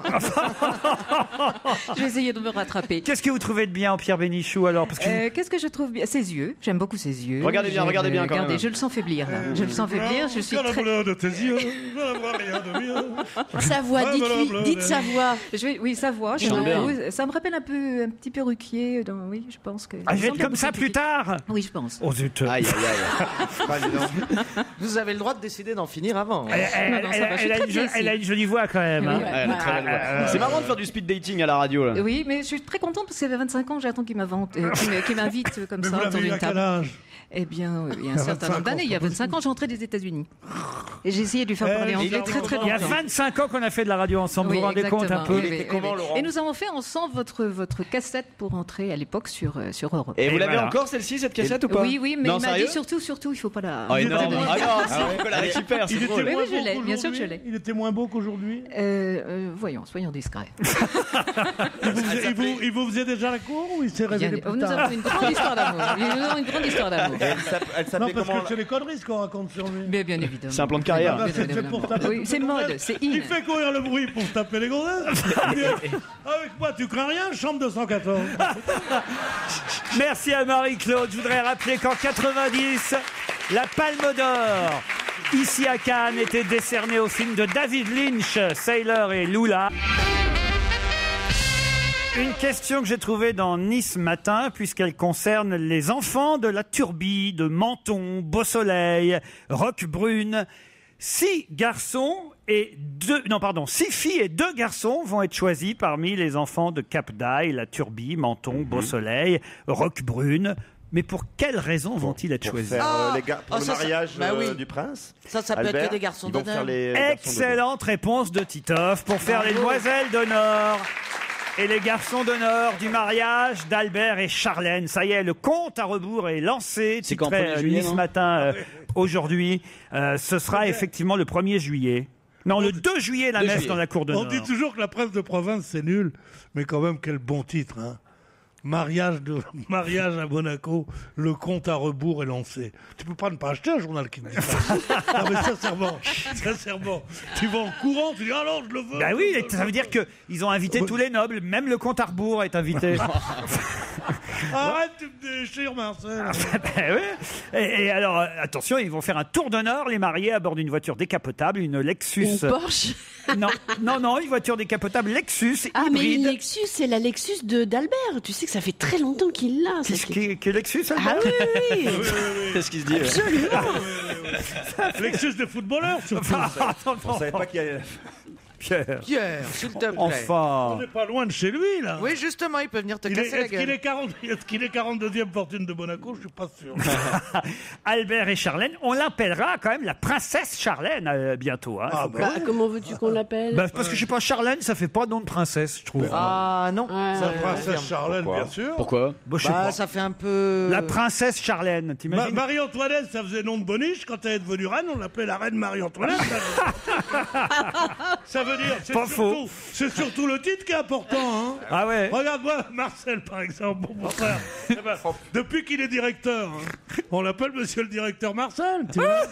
Je vais essayer de me rattraper. Qu'est-ce que vous trouvez de bien en Pierre Bénichou alors? Parce que Euh, Qu'est-ce que je trouve bien? Ses yeux. J'aime beaucoup ses yeux. Regardez bien, J'aime, regardez bien, euh, quand regardez, même. je le sens faiblir. là. Je le sens faiblir. Je suis Quand la très. couleur de tes yeux, je ne vois rien de mieux. Sa voix, dites-lui, dites sa voix. Je vais- oui, sa voix. Je chante j'aime bien. beaucoup. Ça me rappelle un peu, un petit peu Ruquier. dans- oui, je pense que. Ah, je vais être ressemble à comme ça beaucoup plus Ruquier. tard. Oui, je pense. Oh zut. Aïe, aïe, aïe. Pas évident. Vous avez le droit de décider d'en finir avant. Elle, elle- Non, non, ça elle- va, je suis elle a très une bien jo- ici. elle a une jolie voix quand même. hein. Oui, Ouais, elle a très belle voix. Euh, C'est marrant de faire du speed dating à la radio, là. Oui, mais je suis très contente parce que ça fait vingt-cinq ans que j'attends qu'il m'invente, euh, qu'il me- qu'il m'invite euh, comme Mais ça vous autour l'avez eu d'une à quel table. âge? Eh bien, euh, il y a un Il y a certain vingt-cinq nombre d'années. ans, Il y a c'est vingt-cinq ans, je rentrais des États-Unis. Et j'ai essayé de lui faire Eh, parler il anglais a très très Il y a longtemps. vingt-cinq ans qu'on a fait de la radio ensemble, vous Oui, vous rendez compte un exactement. peu? Oui, Il oui, était oui, comment, oui. Laurent Et nous avons fait ensemble votre, votre cassette pour entrer à l'époque sur, euh, sur Europe. Et vous Et l'avez voilà. encore, celle-ci, cette cassette, ou pas? Oui, oui, mais Non, il m'a sérieux dit surtout, surtout, il faut pas la. Oh, Il énorme. était moins- Ah non, c'est faut qu'on la récupère, c'est Il était drôle. Oui, moins oui, je beau l'ai, bien sûr que je qu'aujourd'hui. l'ai. Il était moins beau qu'aujourd'hui. Euh, euh, voyons, soyons discrets. Il vous, faisait, il vous- il vous faisait déjà la cour ou il s'est révélé Oh, plus nous tard? avons une grande histoire d'amour. Nous avons une grande histoire d'amour. Et Elle s'app- elle Non, s'appelait parce comment que c'est les conneries ce qu'on raconte sur lui. Mais bien évidemment. C'est un plan de carrière. Ah bah, Bien c'est- c'est évidemment. pour taper Oui, toutes c'est les mode, gonzesses. c'est Il in. fait courir le bruit pour taper les gonzesses. Avec moi, tu crains rien, chambre deux cent quatorze. Merci à Marie-Claude. Je voudrais rappeler qu'en quatre-vingt-dix, la Palme d'Or, ici à Cannes, était décernée au film de David Lynch, Sailor et Lula. Une question que j'ai trouvée dans Nice Matin, puisqu'elle concerne les enfants de la Turbie, de Menton, Beau-Soleil, Roquebrune. Six garçons et deux, non pardon, six filles et deux garçons vont être choisis parmi les enfants de Cap d'Aille, la Turbie, Menton, Beau-Soleil, Roquebrune. Mais pour quelles raisons vont-ils être Pour choisis? faire euh, Ah, les gars, pour oh, le ça, ça- mariage bah euh, oui. du prince. Ça, ça peut être Albert, que des garçons ils vont d'honneur. faire les garçons d'honneur. Excellente réponse de Titoff pour faire les demoiselles d'honneur. Et les garçons d'honneur du mariage d'Albert et Charlène. Ça y est, le compte à rebours est lancé. C'est quand, Titrait, premier juillet, Nice non Matin euh, aujourd'hui. Euh, ce sera effectivement le premier juillet. Non, le deux juillet, la deux messe juillet. dans la cour d'honneur. On dit toujours que la presse de province, c'est nul, mais quand même, quel bon titre. Hein. Mariage, de, mariage à Monaco, le compte à rebours est lancé. Tu peux pas ne pas acheter un journal qui me dit ça. Non mais sincèrement, sincèrement, tu vas en courant, tu dis alors je le veux. Bah oui, ça veut dire qu'ils ont invité tous les nobles, même le compte à rebours est invité. Arrête, tu me déchires, Marcel. Ben oui. et, et alors, euh, attention, ils vont faire un tour d'honneur, les mariés, à bord d'une voiture décapotable, une Lexus. Une Porsche. Non, non, non, une voiture décapotable Lexus Ah, mais hybride. une Lexus, c'est la Lexus de d'Albert. Tu sais que ça fait très longtemps qu'il l'a. ça, Qu'est-ce c'est- qui que Lexus, Ah oui, oui, oui. Qu'est-ce qu'il se dit? Absolument. Lexus de footballeur, surtout. On savait pas qu'il y avait... Pierre. Pierre, s'il te plaît. Enfin. On n'est pas loin de chez lui, là. Oui, justement, il peut venir te Il casser est- la Est-ce qu'il gueule. est, quarante est-ce qu'il est quarante-deuxième fortune de Monaco? Je suis pas sûr. Albert et Charlène, on l'appellera quand même la princesse Charlène euh, bientôt. Hein, Faut Bah, pas- comment veux-tu qu'on l'appelle Bah, parce que je sais pas, Charlène, ça fait pas nom de princesse, je trouve. Ah non. Ouais. La princesse Charlène, Pourquoi bien sûr. Pourquoi? Bon, je sais Bah, pas. ça fait un peu. La princesse Charlène, Ma- t'imagines? Marie-Antoinette, ça faisait nom de boniche. Quand elle est devenue reine, on l'appelait la reine Marie-Antoinette. Ça veut dire, c'est Pas faux. surtout, c'est surtout le titre qui est important. Hein. Ah ouais. Regarde-moi, Marcel, par exemple, mon frère. Eh ben, depuis qu'il est directeur, hein, on l'appelle monsieur le directeur Marcel. Tu vois.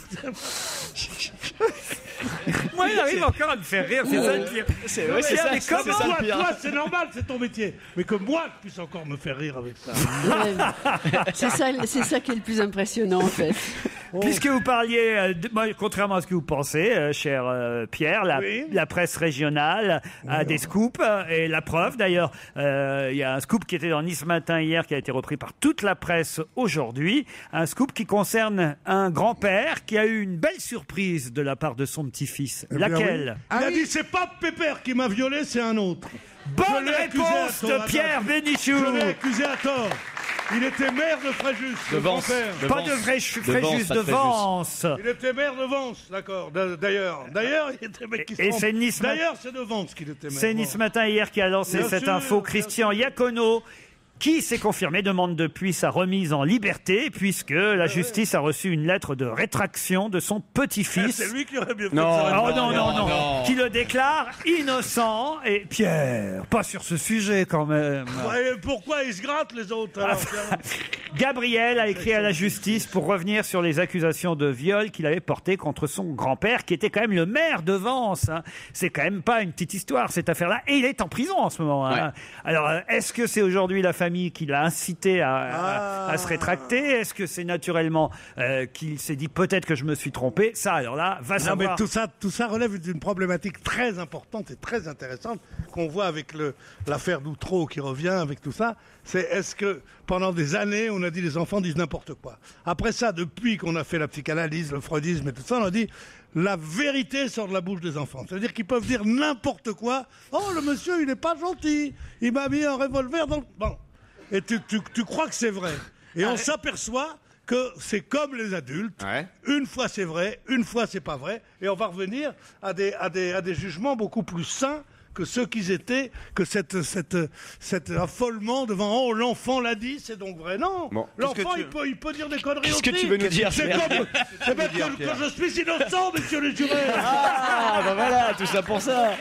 Moi, il arrive encore à me faire rire, c'est ça le pire. C'est Non, ouais, c'est mais ça, mais c'est comment ça le toi, pire. toi, c'est normal, c'est ton métier. Mais que moi, je puisse encore me faire rire avec ça. Ouais. C'est ça, c'est ça qui est le plus impressionnant, en fait. Puisque vous parliez, euh, de- moi, contrairement à ce que vous pensez, euh, cher euh, Pierre, la, Oui. la presse régionale a des scoops, euh, et la preuve d'ailleurs, euh, il y a un scoop qui était dans Nice Matin hier, qui a été repris par toute la presse aujourd'hui, un scoop qui concerne un grand-père qui a eu une belle surprise de la part de son petit-fils. Eh bien, Laquelle oui. Il a dit c'est pas Pépère qui m'a violé, c'est un autre. Bonne Je l'ai accusé réponse à tort, de Pierre attends. Bénichou. Je l'ai accusé à tort. Il était maire de Fréjus. De le Vence. grand-père. De Pas Vence. de vrai De Fréjus, Vence, de pas de Fréjus. Vence. Il était maire de Vence, d'accord. d- D'ailleurs, d'ailleurs, il était mec qui se Et trompe. c'est Nice Ma- D'ailleurs, c'est de Vence qu'il était maire. C'est Bon. Nice Matin hier qui a lancé Bien cette sûr, info. bien Christian Iacono, qui s'est confirmé, demande depuis sa remise en liberté, puisque la justice a reçu une lettre de rétraction de son petit-fils. C'est lui qui aurait bien fait Non, ça. Oh non, non, non, non, non. qui le déclare innocent. Et Pierre, pas sur ce sujet quand même. Ouais, pourquoi ils se grattent les autres alors, tiens. Gabriel a écrit à la justice pour revenir sur les accusations de viol qu'il avait portées contre son grand-père, qui était quand même le maire de Vence. hein. C'est quand même pas une petite histoire, cette affaire-là. Et il est en prison en ce moment. hein. Alors, euh, est-ce que c'est aujourd'hui la famille qui l'a incité à, à- à se rétracter? Est-ce que c'est naturellement euh, qu'il s'est dit peut-être que je me suis trompé? Ça, alors là, va Non, mais savoir. tout ça, tout ça relève d'une problématique très importante et très intéressante qu'on voit avec le- l'affaire d'Outreau qui revient avec tout ça. C'est est-ce que pendant des années, on a dit les enfants disent n'importe quoi. Après ça, depuis qu'on a fait la psychanalyse, le freudisme et tout ça, on a dit la vérité sort de la bouche des enfants. C'est-à-dire qu'ils peuvent dire n'importe quoi. Oh, le monsieur, il n'est pas gentil. Il m'a mis un revolver dans le... Bon. Et tu, tu, tu crois que c'est vrai. Et on s'aperçoit que c'est comme les adultes. Une fois c'est vrai, une fois c'est pas vrai. Et on va revenir à des, à des, à des jugements beaucoup plus sains que ceux qu'ils étaient, que cette, cette, cet affolement devant oh l'enfant l'a dit, c'est donc vrai. Non, Bon, l'enfant qu'est-ce que tu- il, peut, il peut dire des conneries Qu'est-ce que aussi. tu veux nous dire, C'est Pierre comme c'est bien dire, que, Pierre que je suis innocent, monsieur le juré. Ah, bah voilà, tout ça pour ça.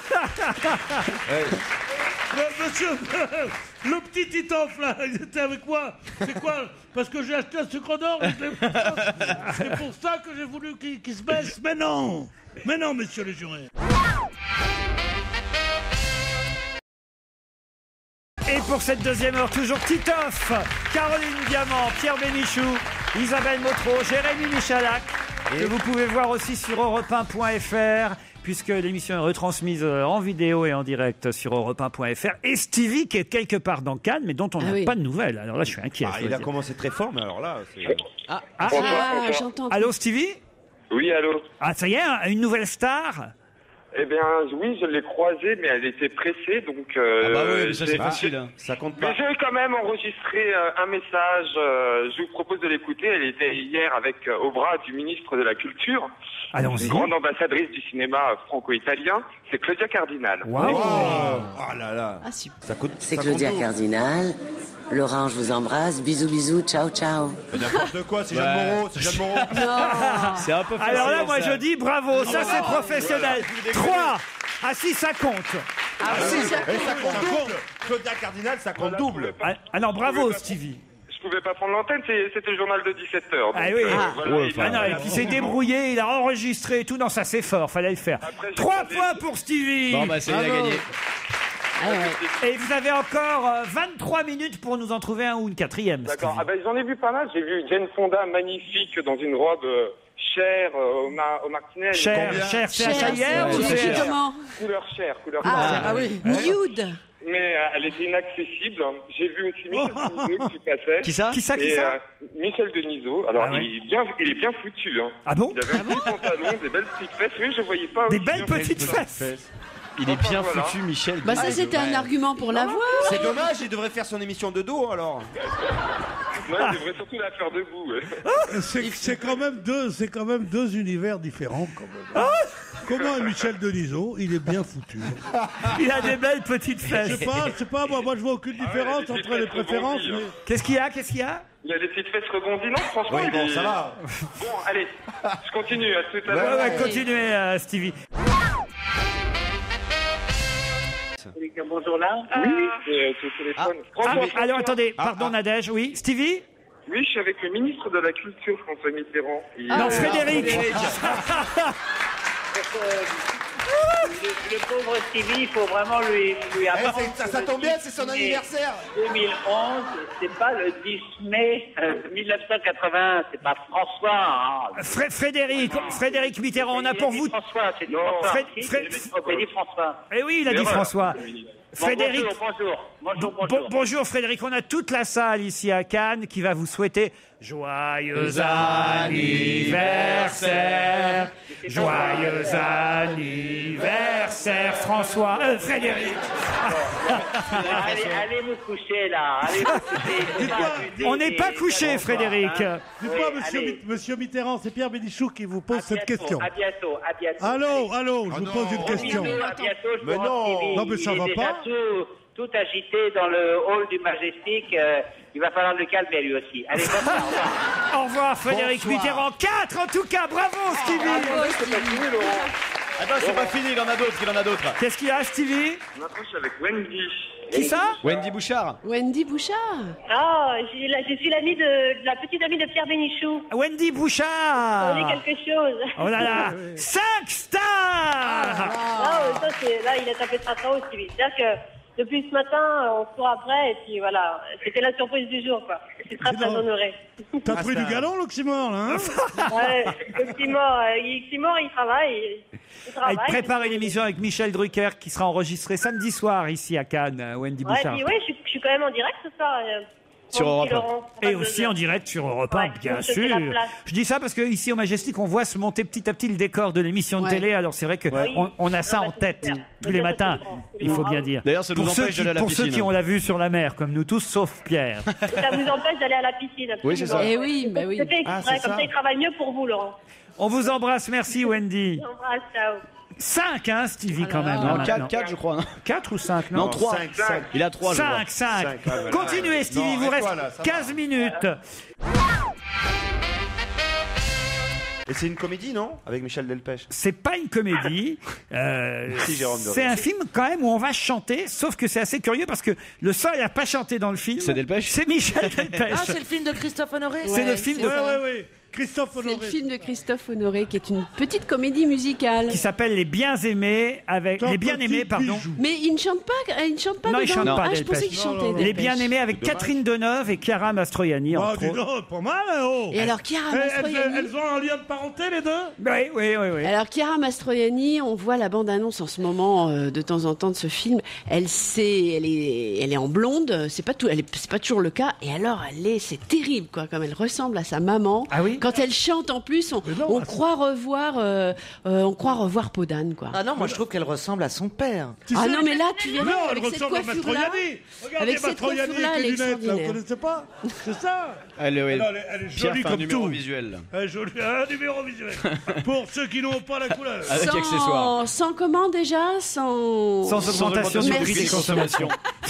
Mais, monsieur, le petit Titoff là, il était avec moi. C'est quoi? Parce que j'ai acheté un sucre d'or. je l'ai- C'est pour ça que j'ai voulu qu'il qu'il se baisse. Mais non, mais non, monsieur le juré. Et pour cette deuxième heure, toujours Titoff, Caroline Diamant, Pierre Bénichou, Isabelle Motro, Jérémy Michalak, que vous pouvez voir aussi sur europe un point f r, puisque l'émission est retransmise en vidéo et en direct sur europe un point f r. Et Stevie, qui est quelque part dans Cannes, mais dont on n'a oui. pas de nouvelles. Alors là, je suis inquiet. Ah, je il dois a dire. commencé très fort, mais alors là, c'est... Ah, Ah, Bonsoir, bonsoir. j'entends. allô, Stevie? Oui, allô. Ah, ça y est, hein, une nouvelle star? Eh bien, oui, je l'ai croisée, mais elle était pressée, donc... Euh, Ah bah oui, mais ça, c'est j'ai- facile, hein. Ça compte Mais pas. j'ai quand même enregistré euh, un message, euh, je vous propose de l'écouter, elle était hier avec euh, au bras du ministre de la Culture, Allons-y. une grande ambassadrice du cinéma franco-italien, c'est Claudia Cardinal. Waouh. Oh là là. Ah, super. Ça coûte. C'est ça Claudia compte Cardinal. Laurent, je vous embrasse. Bisous, bisous. Ciao, ciao. Mais n'importe quoi, c'est Jeanne Ouais. Moreau, c'est Jeanne Moreau. C'est un peu facile. Alors là, moi ça. je dis bravo, ça c'est professionnel. trois. Ah si, ça compte. Ah, si, ça Et ça compte. compte double. Claudia Cardinal, ça compte double. Ah, ah non, bravo Stevie. Je pouvais pas prendre l'antenne, c'est- c'était le journal de dix-sept heures. Ah oui. Ouais, Ah non, et puis il s'est débrouillé, il a enregistré et tout. Non, ça c'est fort, fallait le faire. Après, j'ai Trois regardé- points pour Stevie. Bon, bah, c'est il a gagné. Ah ouais. Et vous avez encore euh, vingt-trois minutes pour nous en trouver un ou une quatrième. D'accord, Stevie. ah ben, j'en ai vu pas mal, j'ai vu Jane Fonda magnifique dans une robe euh, chère euh, au, ma- au martinet. Cher, Combien cher, c'est Cher, H I R c'est- ou c'est c'est... cher. Comment Couleur chère, couleur Ah, chère. ah oui. Nude. Mais euh, elle était inaccessible. J'ai vu aussi Michel Denisot qui passait. Qui ça Qui ça, qui Et, ça euh, Michel Denisot. Alors, Ah ouais. il, est bien, il est bien foutu. Hein. Ah bon? Il avait un petit pantalon, des belles petites fesses. Oui, je voyais pas. Des aussi belles bien petites fait. fesses. Il est bien Voilà. foutu, Michel. Bah ça c'était un argument pour la voir. C'est dommage, il devrait faire son émission de dos alors. Ouais, il devrait surtout la faire debout. ouais. C'est c'est quand même deux, c'est quand même deux univers différents. Quand même. Comment est Michel Denisot? Il est bien foutu. Il a des belles petites Je fesses. sais pas, je sais pas, moi, moi je vois aucune différence Ah ouais, entre les c'est très préférences. rebondir. Mais... Qu'est-ce qu'il y a? Qu'est-ce qu'il y a? Il y a des petites fesses rebondies, non? Franchement, Oui, il bon, est- ça va. Bon, allez, je continue. À tout à Ouais, l'heure. ouais, continuez, euh, Stevie. Bonjour là. Oui, c'est euh, c'est au téléphone. Ah, Franchement, mais, alors attendez, Ah, pardon ah. Nadège, oui, Stevie? Oui, je suis avec le ministre de la Culture, François Mitterrand. Il- Non, Euh, Frédéric. Le, le pauvre Stevie, il faut vraiment lui, lui Eh, apprendre. c'est- ça, que ça le tombe bien, dix c'est son mai anniversaire. deux mille onze, c'est pas le dix mai euh, mille neuf cent quatre-vingts, c'est pas François. Hein. Fré- Frédéric, Frédéric Mitterrand, on a pour vous. François, c'est dit Non. François. Fred- Si, Fred- c'est dit François. Eh oui, il a dit Erreur. François. Bon, Frédéric. bonjour, bonjour, bonjour, Bon- bonjour. bonjour Frédéric, on a toute la salle ici à Cannes qui va vous souhaiter joyeux anniversaire, joyeux anniversaire François, euh, Frédéric. allez, allez vous coucher là, allez vous coucher. C'est pas abusé, On n'est pas c'est- couché c'est Frédéric. hein. Dites-moi, Oui, monsieur, allez. Mit- monsieur Mitterrand, c'est Pierre Bénichou qui vous pose À cette bientôt, question. À bientôt, à bientôt. Allô, allô, je Ah vous non. pose une question. À bientôt, je Mais vous non. rends Stevie. Non, mais ça Il va est déjà pas. Tout, tout agité dans le hall du Majestic. euh, il va falloir le calmer lui aussi. Allez, bonsoir, au revoir. Au revoir Frédéric Bonsoir. Mitterrand. quatre en tout cas, bravo Stevie. C'est pas fini, Laurent. Attends, c'est pas fini, il en a d'autres, il en a d'autres. Qu'est-ce qu'il y a Stevie? Maintenant, je suis avec Wendy. Qui ça? Wendy Bouchard. Wendy Bouchard. Ah, j'ai la- je suis l'amie de, de la petite amie de Pierre Bénichou. Wendy Bouchard. On est quelque chose. Oh là là, cinq stars. Ah, ça, c'est, là, il a tapé très très haut, Stevie. C'est-à-dire que depuis ce matin, on se court après, et puis voilà, c'était la surprise du jour, quoi. Je suis très très Non. honorée. T'as pris du galon, l'oxymore, là, hein? Ouais, le Timor, euh, il, Timor, il travaille. Il, il Ah, il travaille. prépare une émission avec Michel Drucker qui sera enregistrée samedi soir ici à Cannes, euh, Wendy Ouais, Bouchard. puis ouais, je, suis- je suis quand même en direct ce soir. euh, Sur mon Europe petit un. Laurent. Et aussi en direct sur Europe un, Ouais, bien donc je fais sûr. la place. Je dis ça parce que ici au Majestic, on voit se monter petit à petit le décor de l'émission de Ouais. télé. Alors c'est vrai que Ouais. on, on a ça en tête tous les matins. Il faut bien dire. D'ailleurs, ça nous pour ceux empêche qui, d'aller à la pour ceux piscine. qui ont la vue sur la mer, comme nous tous, sauf Pierre. Ça vous empêche d'aller à la piscine. Oui, c'est ça. absolument. Eh oui, bah oui. C'est fait Ah, exprès, c'est comme ça. ça, il travaille mieux pour vous, Laurent. On vous embrasse, merci Wendy. J'embrasse, ciao. cinq, hein, Stevie, quand même. Non, là, quatre, maintenant. quatre, je crois. quatre ou cinq, non Non, trois. cinq, cinq. Il a trois, je crois. cinq, cinq. Cinq, ah, voilà. Continuez, Stevie, Non, il vous reste arrête-toi, là, ça va. quinze minutes. Et c'est une comédie, non? Avec Michel Delpech. C'est pas une comédie. Euh, Si, Jérôme de c'est Rome. un film quand même où on va chanter, sauf que c'est assez curieux parce que le seul à pas chanter dans le film, c'est Delpech. C'est Michel Delpech. Ah, c'est le film de Christophe Honoré. C'est le film de- Ouais, ouais, ouais. Christophe C'est le Honoré. film de Christophe Honoré qui est une petite comédie musicale. qui s'appelle Les Bien Aimés avec Ton Les Bien Aimés, petit pardon. bijou. Mais il ne chante pas, il ne chante pas Non, il dedans. chante pas. Ah, je Delpech. pensais qu'il chantait. Les Delpech. Bien Aimés avec Catherine Deneuve et Chiara Mastroianni. Ah, entre dis autres. donc, pas mal, hein, oh. Et alors, Chiara Eh, elles, Mastroianni. elles ont un lien de parenté, les deux? Oui, oui, oui, oui. Alors Chiara Mastroianni, on voit la bande-annonce en ce moment euh, de temps en temps de ce film. Elle sait, elle est, elle est en blonde. C'est pas tout, elle est, c'est pas toujours le cas. Et alors elle est, c'est terrible quoi, comme elle ressemble à sa maman. Ah oui. Quand elle chante en plus, on, on croit revoir, euh, euh, on croit revoir Peau d'âne, quoi. Ah non, moi je trouve qu'elle ressemble à son père. Ah non, mais là, tu viens Non, elle avec cette ressemble à coiffure-là. Mastroianni. Regardez Avec cette Mastroianni coiffure-là, avec elle est les lunettes, là, vous extraordinaire. connaissez pas? C'est ça. Elle, est- Elle, elle est- elle est Pierre jolie fait un comme numéro tout. visuel. Elle est jolie. Un numéro visuel. Pour ceux qui n'ont pas la couleur. Avec sans, accessoires. sans comment déjà? Sans, Sans augmentation du prix Merci. des consommations.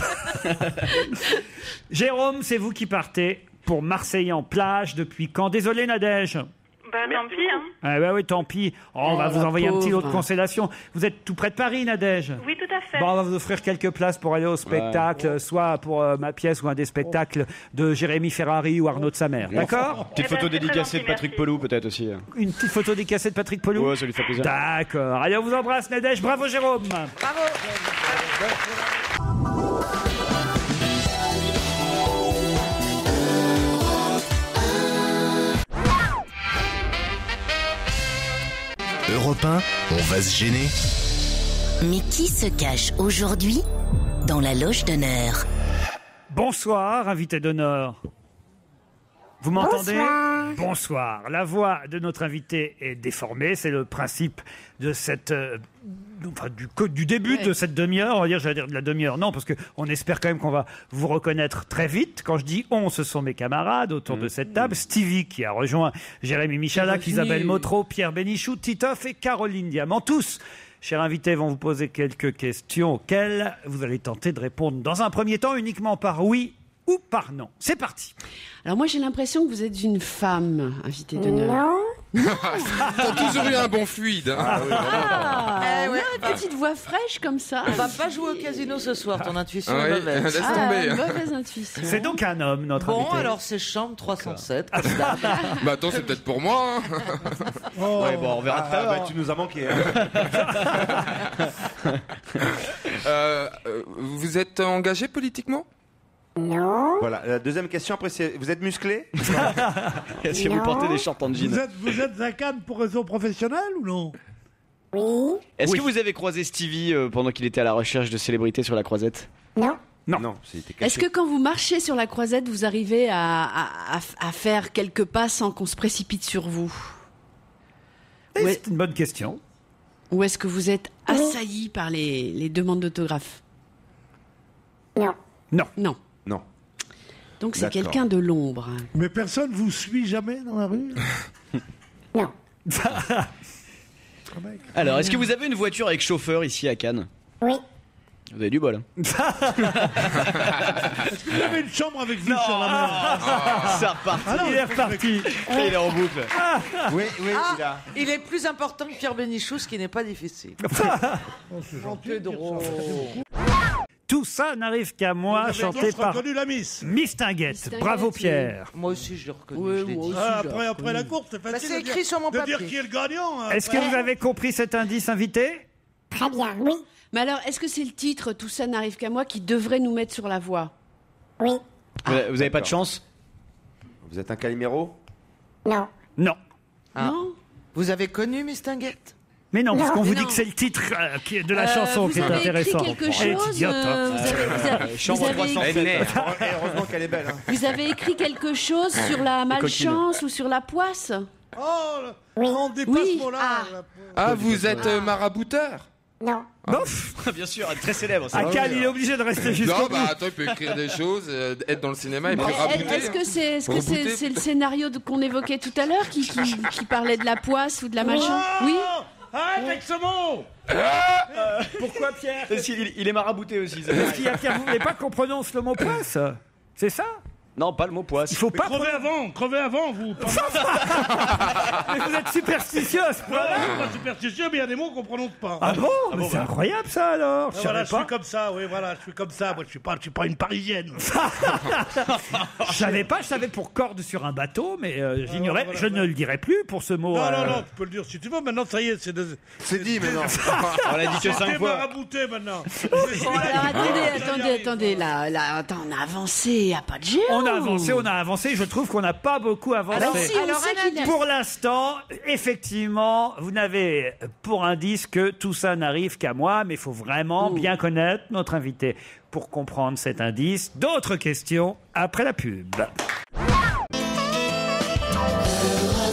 Jérôme, c'est vous qui partez pour Marseille en plage. Depuis quand? Désolé, Nadège. Bah, tant pis, hein. Ah bah oui, tant pis. Oh, on va Oh, vous la envoyer un petit lot de pauvre. consolation. Vous êtes tout près de Paris, Nadège? Oui, tout à fait. Bon, on va vous offrir quelques places pour aller au spectacle, soit pour euh, ma pièce ou un des spectacles de Jérémy Ferrari ou Arnaud de Samer. D'accord? Petite Eh ben, photo c'est très dédicacée gentil, de Patrick merci. Pelou, peut-être aussi. Une petite photo décassée de Patrick Pelou? Ouais, ça lui fait plaisir. D'accord. Allez, on vous embrasse, Nadège. Bravo, Jérôme. Europe un, on va se gêner. Mais qui se cache aujourd'hui dans la loge d'honneur? Bonsoir, invité d'honneur. Vous m'entendez? Bonsoir. Bonsoir. La voix de notre invité est déformée. C'est le principe de cette, euh, enfin, du, co- du début Ouais. de cette demi-heure. On va dire, j'allais dire de la demi-heure. Non, parce que on espère quand même qu'on va vous reconnaître très vite. Quand je dis on, ce sont mes camarades autour de cette table. Stevie qui a rejoint Jérémy Michalak, Bienvenue. Isabelle Motro, Pierre Bénichou, Titoff et Caroline Diamant. Tous, chers invités, vont vous poser quelques questions auxquelles vous allez tenter de répondre dans un premier temps uniquement par oui ou par non. C'est parti. Alors moi, j'ai l'impression que vous êtes une femme, invitée d'honneur. Non. T'as toujours eu un bon fluide. Hein. Ah, Eh ouais. une petite voix fraîche comme ça. On va pas jouer au casino ce soir, ton intuition Ah est oui, mauvaise. laisse Ah, tomber. mauvaise intuition. C'est donc un homme, notre Bon, invité. alors c'est chambre trois cent sept. comme d'hab. Bah attends, c'est peut-être pour moi. Hein. Ouais, bon, on verra tout à Ah, l'heure. bah, tu nous as manqué. hein. Euh, euh, vous êtes engagé politiquement? Non. Voilà, la deuxième question après, c'est vous êtes musclé? Est-ce que vous Non. portez des shorts en Vous jean? êtes, vous êtes à Cannes pour raison professionnelle ou non? Oui. Est-ce Oui. que vous avez croisé Stevie euh, pendant qu'il était à la recherche de célébrités sur la croisette? Non. Non. Non, c'était caché. Est-ce que quand vous marchez sur la croisette, vous arrivez à, à- à- à faire quelques pas sans qu'on se précipite sur vous? Eh, Ouais. C'est une bonne question. Ou est-ce que vous êtes assailli par les, les demandes d'autographes? Non. Non. Non. Non. Donc c'est D'accord. quelqu'un de l'ombre. Mais personne vous suit jamais dans la rue? Non. Alors, est-ce que vous avez une voiture avec chauffeur ici à Cannes? Oui. Vous avez du bol. Hein. Est-ce que vous avez une chambre avec vue sur la mer? Ça repart. Ah non, Il est reparti. Il est en boucle. Oui, oui, Ah, il a. il est plus important que Pierre Bénichou, ce qui n'est pas difficile. Un peu drôle. Tout ça n'arrive qu'à moi, Vous avez chanté tous par reconnu la Miss. Miss Tinguette. Tinguette, Bravo oui. Pierre. Moi aussi, je l'ai reconnu. Oui, je l'ai moi dit. aussi. Ah, j'ai après, après la reconnu. course, c'est Bah, facile c'est de dire- écrit sur mon de dire papier. qui est le gagnant. hein. Est-ce que vous avez compris cet indice, invité? Très bien. Oui. Mais alors, est-ce que c'est le titre Tout ça n'arrive qu'à moi qui devrait nous mettre sur la voie? Oui. Vous avez- vous avez pas de d'accord. chance? Vous êtes un Calimero? Non. Non. Ah. Non. Vous avez connu Miss Tinguette? Mais non, Non. parce qu'on vous Mais dit non. que c'est le titre euh, qui est de la Euh, chanson vous qui est avez écrit intéressant. quelque Elle est chose, idiote, hein. euh, vous avez- vous avez- Chambre vous avez trois cent écrit- sept. Et heureusement qu'elle est belle. Hein. Vous avez écrit quelque chose sur la malchance ou sur la poisse? Oh, le- Oui. on dépasse Oui. ce mot-là. Ah. là. Ah, vous êtes euh, marabouteur? Non. Bof. Bien sûr, elle est très célèbre. À Cannes, il est obligé de rester jusqu'au Non, bout. bah attends, il peut écrire des choses, euh, être dans le cinéma et puis Est- rabouter. Est-ce que c'est est -ce que c'est Rebooter. c'est le scénario de- qu'on évoquait tout à l'heure qui, qui, qui parlait de la poisse ou de la malchance? Oui. Arrête avec ce mot. Pourquoi Pierre? Parce qu'il- Il, il est marabouté aussi. ça. Est-ce qu'il y a Pierre, vous voulez pas qu'on prononce le mot poisse? C'est ça? Non, pas le mot poisse. Il faut Mais pas. crevez avant, crevez avant, vous. Pas Mais vous êtes superstitieux à ce moi, point-là. je suis pas superstitieux, mais il y a des mots qu'on prononce pas. Ah bon? Mais c'est incroyable ça alors. Ah, Je voilà, savais je suis pas. comme ça, oui, voilà, je suis comme ça. Moi, je suis pas, je suis pas une Parisienne. Je savais pas, je savais pour corde sur un bateau, mais euh, j'ignorais. voilà, je voilà. ne le dirai plus pour ce mot. Non, euh, non, non, tu peux le dire si tu veux. Maintenant, ça y est, c'est des... C'est dit maintenant. On l'a dit que cinq T'es fois. marabouté maintenant. Bon, alors attendez, attendez, attendez. Là, là, attends, on a avancé, y a pas de géant. On a avancé, on a avancé. Je trouve qu'on n'a pas beaucoup avancé. Alors si, on sait qu'il a- Pour l'instant, effectivement, vous n'avez pour indice que tout ça n'arrive qu'à moi, mais il faut vraiment bien connaître notre invité pour comprendre cet indice. D'autres questions après la pub.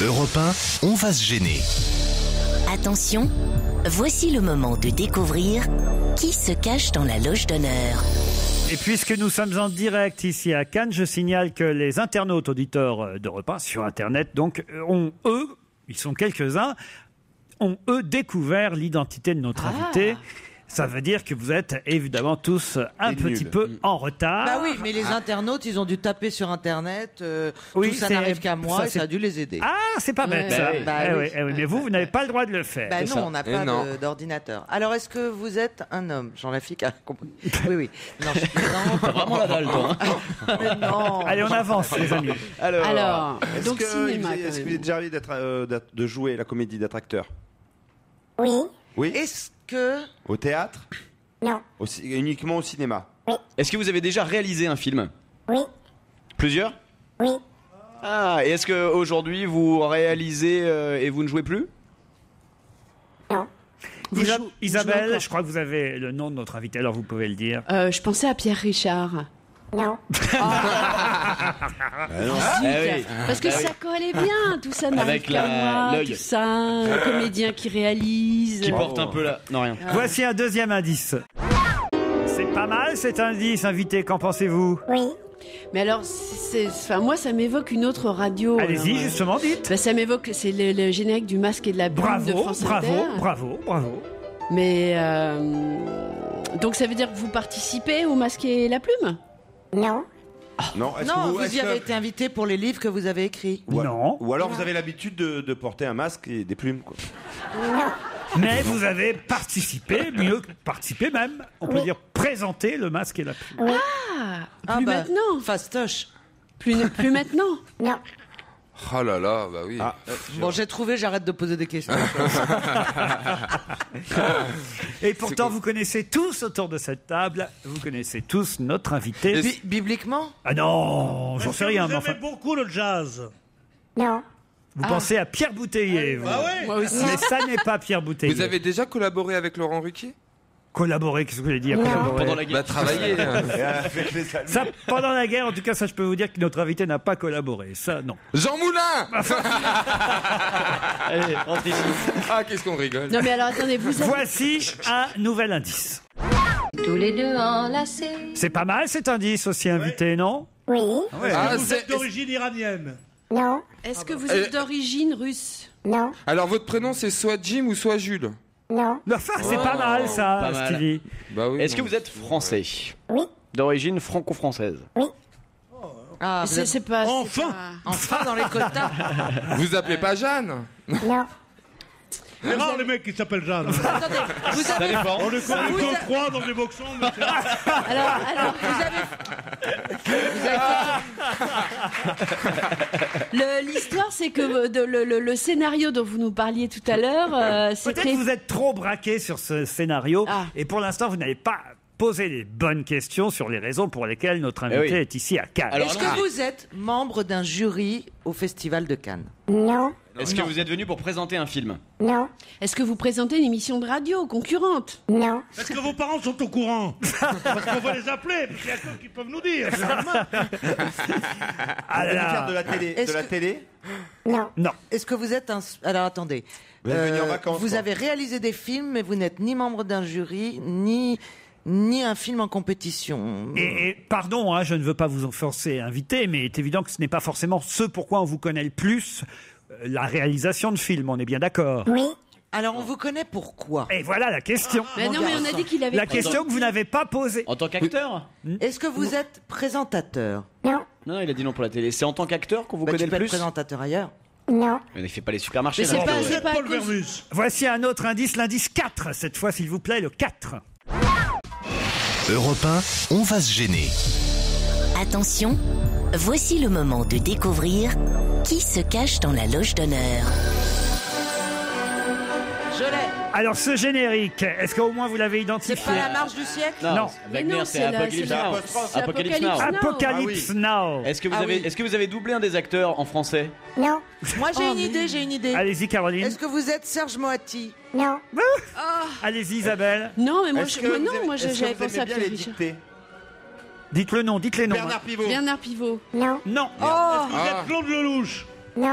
Europe un, on va se gêner. Attention, voici le moment de découvrir qui se cache dans la loge d'honneur. Et puisque nous sommes en direct ici à Cannes, je signale que les internautes auditeurs d'Europe un sur Internet, donc, ont, eux, ils sont quelques-uns, ont, eux, découvert l'identité de notre Ah. invité. Ça veut dire que vous êtes évidemment tous un Et petit nuls. peu en retard. Bah oui, mais les internautes, ils ont dû taper sur Internet. euh, Oui, tout ça c'est- n'arrive qu'à moi ça, et c'est- ça a dû les aider. Ah, c'est pas bête, ça. Bah Eh oui. oui, eh oui, mais vous, vous n'avez pas le droit de le faire. Bah C'est non, ça. on n'a Eh pas non. de- d'ordinateur. Alors, est-ce que vous êtes un homme Jean Lafitte a compris. Oui, oui. Non, je plaisante. T'as vraiment la dalle, toi. Mais non. Allez, on avance, les amis. Alors, Alors, est-ce donc que, cinéma, est-ce quand que même. vous êtes déjà arrivé d'être, euh, d'être- de jouer la comédie d'être acteur? Oui. Oui. Est-ce que... Au théâtre? Non. Au ci- uniquement au cinéma? Est-ce que vous avez déjà réalisé un film? Oui. Plusieurs? Oui. Ah, et est-ce qu'aujourd'hui vous réalisez euh, et vous ne jouez plus? Vous Isa- jou- Isabelle, encore. je crois que vous avez le nom de notre invité, alors vous pouvez le dire. Euh, je pensais à Pierre Richard. Non. Ah non. Zut, Eh oui. Parce que Ah ça oui. collait bien, tout ça n'arrive Avec qu'à la- moi, l'œil. tout ça, un comédien qui réalise. Qui porte un peu la... Non, rien. Voici un deuxième indice. C'est pas mal cet indice, invité, qu'en pensez-vous? Oui. Mais alors, c'est, enfin, moi, ça m'évoque une autre radio. Allez-y, alors, euh, justement, dites. bah, ça m'évoque, c'est le, le générique du Masque et de la Brume de Bravo, France bravo, Inter. bravo, bravo. Mais euh, donc, ça veut dire que vous participez au Masque et la Plume? Non. Non, est-ce Non, que vous, est-ce y que- avez été invité pour les livres que vous avez écrits. Ou, Non. Ou alors vous avez l'habitude de, de porter un masque et des plumes, quoi. Mais vous avez participé, mieux que participé même, on peut dire présenter le Masque et la Plume. Ah, Ah plus bah, maintenant. Fastoche. Plus, plus maintenant. Non. Oh là là, bah oui. Bon, j'ai trouvé, j'arrête de poser des questions. Et pourtant, vous connaissez tous autour de cette table, vous connaissez tous notre invité. Bi- bibliquement Ah non, j'en Est-ce sais que rien, vous mais enfin, aimez beaucoup le jazz. Non. vous pensez à Pierre Bouteiller, vous. Ah ouais. Moi aussi. Mais ça n'est pas Pierre Bouteiller. Vous avez déjà collaboré avec Laurent Ruquier? Collaboré, qu'est-ce que vous voulez dire Non. collaborer Pendant la guerre. Bah travailler. hein. Avec les Allemands. Ça, pendant la guerre, en tout cas, ça, je peux vous dire que notre invité n'a pas collaboré. Ça, non. Jean Moulin. Allez, rentrez ici. Ah, qu'est-ce qu'on rigole. Non, mais alors attendez, vous êtes... Voici un nouvel indice. Tous les deux enlacés. C'est pas mal cet indice aussi, invité, non? Oui. Ah, Vous c'est- êtes d'origine iranienne. Non. Est-ce que vous Euh, êtes d'origine russe? Non. Alors votre prénom c'est soit Jim ou soit Jules? Non. Enfin, c'est pas mal, ça, Pas mal. Stevie. Bah oui. Est-ce que non. vous êtes français? Oui. D'origine franco-française? Ah, vous C'est, êtes c'est pas... c'est Enfin. pas- enfin dans les quotas. Vous appelez pas Jeanne? Non. C'est rare les mecs qui s'appellent Jeanne. Attendez, vous Ça avez... dépend. On les connaît Vous que a- trois dans les boxons. mais c'est rare. Alors, alors, Vous avez... Vous avez... le- l'histoire, c'est que de- le, le- le scénario dont vous nous parliez tout à l'heure, euh, c'est Peut-être très... que vous êtes trop braqué sur ce scénario. Ah. Et pour l'instant, vous n'avez pas posé les bonnes questions sur les raisons pour lesquelles notre invité Eh oui. est ici à Cannes. Alors, Est-ce allons-y. que vous êtes membre d'un jury au Festival de Cannes? Non. Est-ce que vous êtes venu pour présenter un film? Non. Est-ce que vous présentez une émission de radio concurrente? Non. Est-ce que vos parents sont au courant? Parce qu'on va les appeler, parce qu'il y a ceux qui peuvent nous dire. c'est normal. Ah Vous allez là. faire de la télé, Est-ce de la que- télé Non. Non. Est-ce que vous êtes un... Alors attendez. Vous êtes venu en Euh, vacances, vous quoi. avez réalisé des films, mais vous n'êtes ni membre d'un jury, ni, ni un film en compétition. Et, et pardon, hein, je ne veux pas vous offenser, invité, mais il est évident que ce n'est pas forcément ce pourquoi on vous connaît le plus, euh, la réalisation de films, on est bien d'accord. Oui. Alors on vous connaît pourquoi? Et voilà la question. Mais non, mais on a dit qu'il avait... La question que vous n'avez pas posée. En tant qu'acteur? Est-ce que vous êtes présentateur? Non. Non, il a dit non pour la télé. C'est en tant qu'acteur qu'on vous Bah, connaît tu peux le être plus? présentateur ailleurs. Non. Mais il fait pas les supermarchés. Mais c'est là. pas, Vous c'est êtes pas à Paul cause- Vermus. Voici un autre indice, l'indice quatre, cette fois s'il vous plaît, le quatre. Europe un, on va se gêner. Attention, voici le moment de découvrir qui se cache dans la loge d'honneur. Je l'ai. Alors ce générique, est-ce qu'au moins vous l'avez identifié? C'est pas la marche du siècle? Non, Non. Mais Wagner, non, c'est c'est la- Apocalypse c'est la- Now. c'est Apocalypse Apocalypse Now. Now. Apocalypse Ah Now. Est-ce que vous Ah avez, oui. est-ce que vous avez doublé un des acteurs en français? Non. Moi j'ai Oh, une mais- idée, j'ai une idée. Allez-y Caroline. Est-ce que vous êtes Serge Moati? Non. Allez-y Isabelle. Non, mais moi, Est-ce je, que moi, vous non, aimez- moi est-ce que j'avais vous pensé aimez à bien Pierre les Richard. dictées Dites le nom, dites les noms. Bernard Pivot. Bernard Pivot. Non. Non. Oh, Est-ce que vous Ah. êtes Claude Lelouch? Non.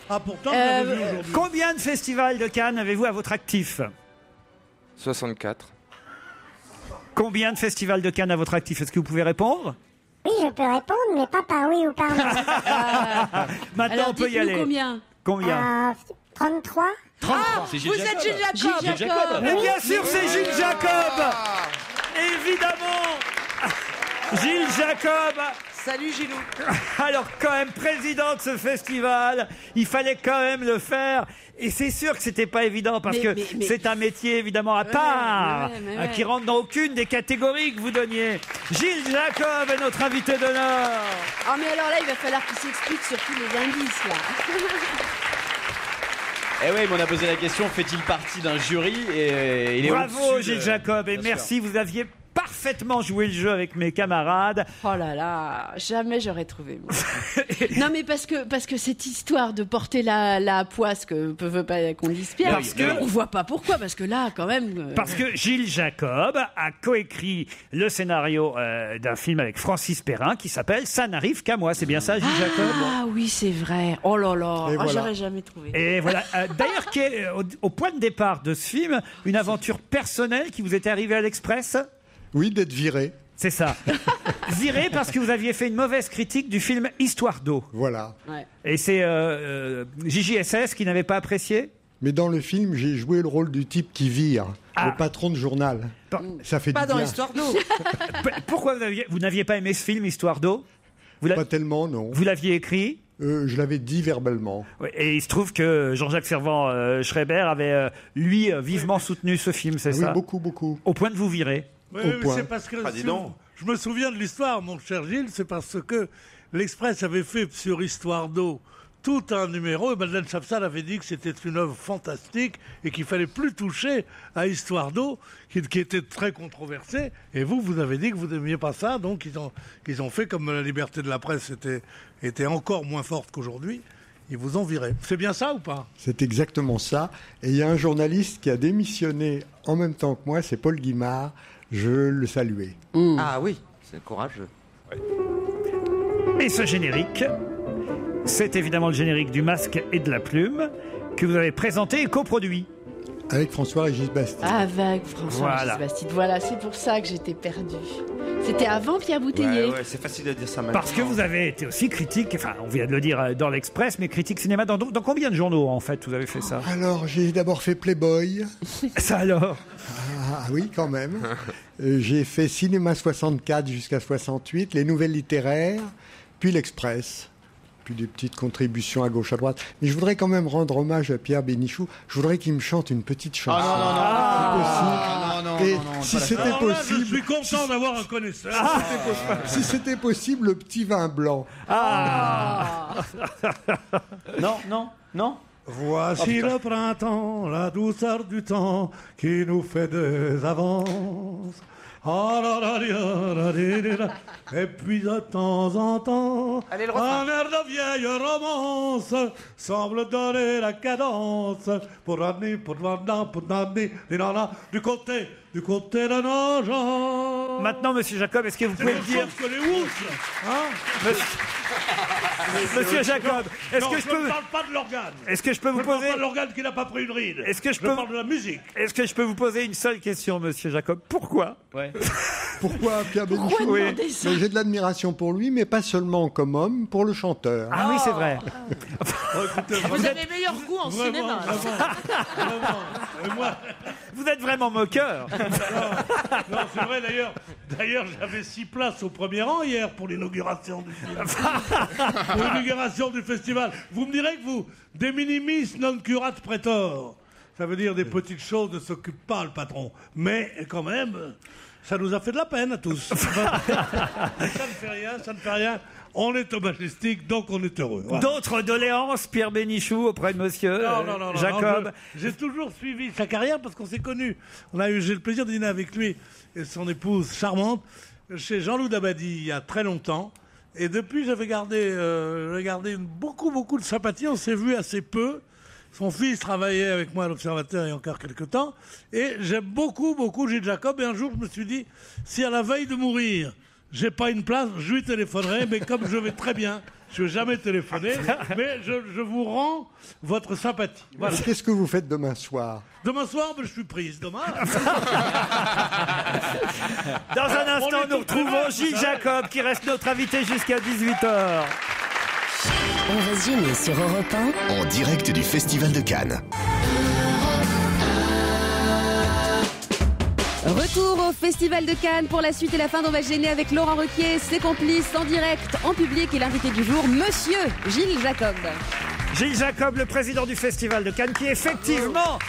Ah, pourtant, je Euh, l'avais vu aujourd'hui. combien de festivals de Cannes avez-vous à votre actif? soixante-quatre. Combien de festivals de Cannes à votre actif? Est-ce que vous pouvez répondre? Oui, je peux répondre, mais pas par oui ou par non. Maintenant, Alors, on peut y dites-nous aller. combien Combien? Euh, trente-trois. trente-trois. C'est Gilles Vous Jacob. êtes Gilles Jacob. Gilles Jacob. Mais bien sûr, c'est Gilles Jacob. Évidemment. Gilles Jacob. Salut Gilou. Alors quand même, président de ce festival, il fallait quand même le faire. Et c'est sûr que c'était pas évident parce Mais- que mais- mais- c'est un métier évidemment à part, ouais, mais hein, ouais. qui rentre dans aucune des catégories que vous donniez. Gilles Jacob est notre invité d'honneur. Ah, mais alors là, il va falloir qu'il s'explique sur tous les indices, là. Eh oui, mais on a posé la question, fait-il partie d'un jury et il est Bravo au-dessus de- Gilles Jacob et Bien sûr. merci, vous aviez parfaitement joué le jeu avec mes camarades. Oh là là, jamais j'aurais trouvé. moi. Non, mais parce que, parce que cette histoire de porter la, la poisse que peut veut pas qu'on dise Pierre, Parce que- on voit pas pourquoi, parce que là, quand même. euh, Parce que Gilles Jacob a coécrit le scénario euh, d'un film avec Francis Perrin qui s'appelle Ça n'arrive qu'à moi. C'est bien ça, Gilles Jacob? Ah oui, c'est vrai. Oh là là, Et oh, voilà. j'aurais jamais trouvé. Et voilà. Euh, D'ailleurs, qui est, euh, au, au point de départ de ce film, une aventure personnelle qui vous était arrivée à l'Express? Oui, d'être viré. C'est ça. Viré parce que vous aviez fait une mauvaise critique du film Histoire d'eau. Voilà. Et c'est euh, euh, J J S S qui n'avait pas apprécié? Mais dans le film, j'ai joué le rôle du type qui vire, Ah. le patron de journal. Ça fait Pas du dans bien. l'histoire d'eau. P- Pourquoi vous n'aviez vous n'aviez pas aimé ce film Histoire d'eau? Vous l'a- Pas tellement, non. Vous l'aviez écrit? Euh, je l'avais dit verbalement. Ouais, et il se trouve que Jean-Jacques Servan euh, Schreiber avait, euh, lui, euh, vivement soutenu ce film, c'est Ah oui, ça? beaucoup, beaucoup. Au point de vous virer. Oui, Au oui, mais point. c'est parce que Ah, dis si donc. vous- je me souviens de l'histoire, mon cher Gilles, c'est parce que l'Express avait fait sur Histoire d'eau tout un numéro et Madeleine Chapsal avait dit que c'était une œuvre fantastique et qu'il fallait plus toucher à Histoire d'eau, qui, qui était très controversée. Et vous, vous avez dit que vous n'aimiez pas ça, donc ils ont, ils ont fait comme la liberté de la presse était, était encore moins forte qu'aujourd'hui. Ils vous ont viré. C'est bien ça ou pas? C'est exactement ça. Et il y a un journaliste qui a démissionné en même temps que moi, c'est Paul Guimard. Je le saluais. Ah oui, c'est courageux. Et ce générique, c'est évidemment le générique du Masque et de la Plume que vous avez présenté et coproduit. Avec François-Régis Bastide. Avec François Voilà. Régis Bastide. Voilà, c'est pour ça que j'étais perdue. C'était avant Pierre Bouteiller. Ouais, ouais, c'est facile de dire ça maintenant. Parce que vous avez été aussi critique, enfin on vient de le dire euh, dans l'Express, mais critique cinéma, dans, dans combien de journaux en fait vous avez fait ça? Alors, j'ai d'abord fait Playboy. Ça alors? Ah oui, quand même. Euh, j'ai fait Cinéma soixante-quatre jusqu'à soixante-huit, les Nouvelles littéraires, puis l'Express, puis des petites contributions à gauche, à droite. Mais je voudrais quand même rendre hommage à Pierre Bénichou. Je voudrais qu'il me chante une petite chanson. Ah non, non, non. Ah, non, non, Et non, non, si pas c'était Alors là, possible, je suis content d'avoir un connaisseur. si c'était possible, le petit vin blanc. Ah Non, non, non. Voici Oh, le printemps, la douceur du temps qui nous fait des avances. Ah là là là là là là là. Et puis de temps en temps, Allez, le refrain. un air de vieille romance semble donner la cadence pour l'année, pour l'année, pour l'année, les nanas, du côté, du côté de nos gens. Maintenant, monsieur Jacob, est-ce que vous C'est pouvez la me même dire... chose que les Wousses, hein? Monsieur Jacob, est-ce Non, que je je peux... ne parle pas de l'organe. Est-ce que je peux vous Je ne parle poser... pas de l'organe qui n'a pas pris une ride. Est-ce que je je peux- parle de la musique. Est-ce que je peux vous poser une seule question, monsieur Jacob? Pourquoi? Ouais. Pourquoi Pierre Pourquoi Bénichou demander Mais ça? j'ai de l'admiration pour lui, mais pas seulement comme homme, pour le chanteur. Ah oui, c'est vrai. Oh, écoutez, Vous vraiment, avez meilleur goût en vraiment, cinéma. vraiment, vraiment. Et moi, Vous êtes vraiment moqueur. non, c'est vrai d'ailleurs. D'ailleurs, j'avais six places au premier rang hier pour l'inauguration du film. Pour l'inauguration du festival. Vous me direz que vous, de minimis non curat pretor. Ça veut dire des petites choses ne s'occupe pas le patron. Mais quand même, ça nous a fait de la peine à tous. ça ne fait rien, ça ne fait rien. On est au Majestic, donc on est heureux. Voilà. D'autres doléances, Pierre Bénichou, auprès de monsieur Non, euh, non, non, non, Jacob? non, je- J'ai toujours suivi sa carrière parce qu'on s'est connus. On a eu, j'ai le plaisir de dîner avec lui et son épouse charmante chez Jean-Loup Dabadi il y a très longtemps. Et depuis, j'avais gardé, euh, j'avais gardé une- beaucoup, beaucoup de sympathie. On s'est vu assez peu. Son fils travaillait avec moi à l'Observateur il y a encore quelques temps. Et j'aime beaucoup, beaucoup Gilles Jacob. Et un jour, je me suis dit, si à la veille de mourir, j'ai pas une place, je lui téléphonerai. Mais comme je vais très bien Je n'ai jamais téléphoné, mais je, je vous rends votre sympathie. Voilà. Qu'est-ce que vous faites demain soir? Demain soir, ben, je suis prise. Demain. Dans un instant, nous retrouvons Gilles Jacob qui reste notre invité jusqu'à dix-huit heures. On va se gêner sur Europe un. En direct du Festival de Cannes. Retour au Festival de Cannes pour la suite et la fin d'On va se gêner avec Laurent Ruquier, ses complices en direct, en public et l'invité du jour, Monsieur Gilles Jacob. Gilles Jacob, le président du Festival de Cannes, qui effectivement,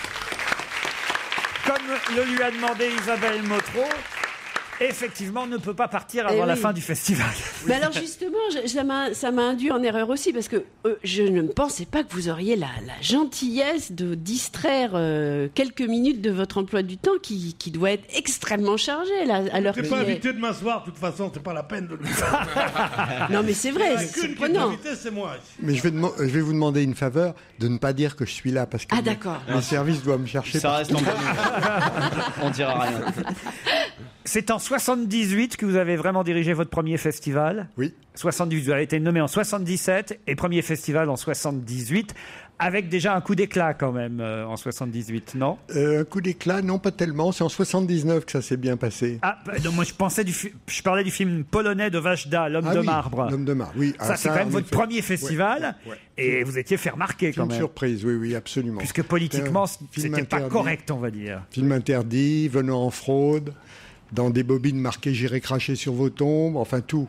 comme le lui a demandé Isabelle Motro, effectivement ne peut pas partir avant Eh la oui. fin du festival. Mais alors justement, je- ça m'a ça m'a induit en erreur aussi parce que euh, je ne pensais pas que vous auriez la, la gentillesse de distraire euh, quelques minutes de votre emploi du temps qui, qui doit être extrêmement chargé là, à l'heure Je n'ai qu'il pas est. invité de m'asseoir, de toute façon, c'est pas la peine de le Non mais c'est vrai, Il y en a c'est qu'une qui est surprenant. invitée, c'est moi. Mais je vais, dema- je vais vous demander une faveur, de ne pas dire que je suis là, parce que Ah, d'accord. les services doivent me chercher. Ça partout. reste en On dira rien. C'est en soixante-dix-huit que vous avez vraiment dirigé votre premier festival. Oui. soixante-dix-huit, vous avez été nommé en soixante-dix-sept et premier festival en soixante-dix-huit, avec déjà un coup d'éclat quand même euh, en soixante-dix-huit, non? Euh, un coup d'éclat, non pas tellement. C'est en soixante-dix-neuf que ça s'est bien passé. Ah, bah, donc moi je pensais du fi- je parlais du film polonais de Vajda, L'homme Ah de oui, marbre. L'homme de marbre, oui. Ça, Ah, c'est quand même en votre effet. premier festival, Ouais, ouais, et vous étiez fait remarquer quand Film même. surprise, oui, oui, absolument. Puisque politiquement, C'était un film c'était pas interdit. correct, on va dire. Film interdit, venant en fraude, dans des bobines marquées J'irai cracher sur vos tombes, enfin tout.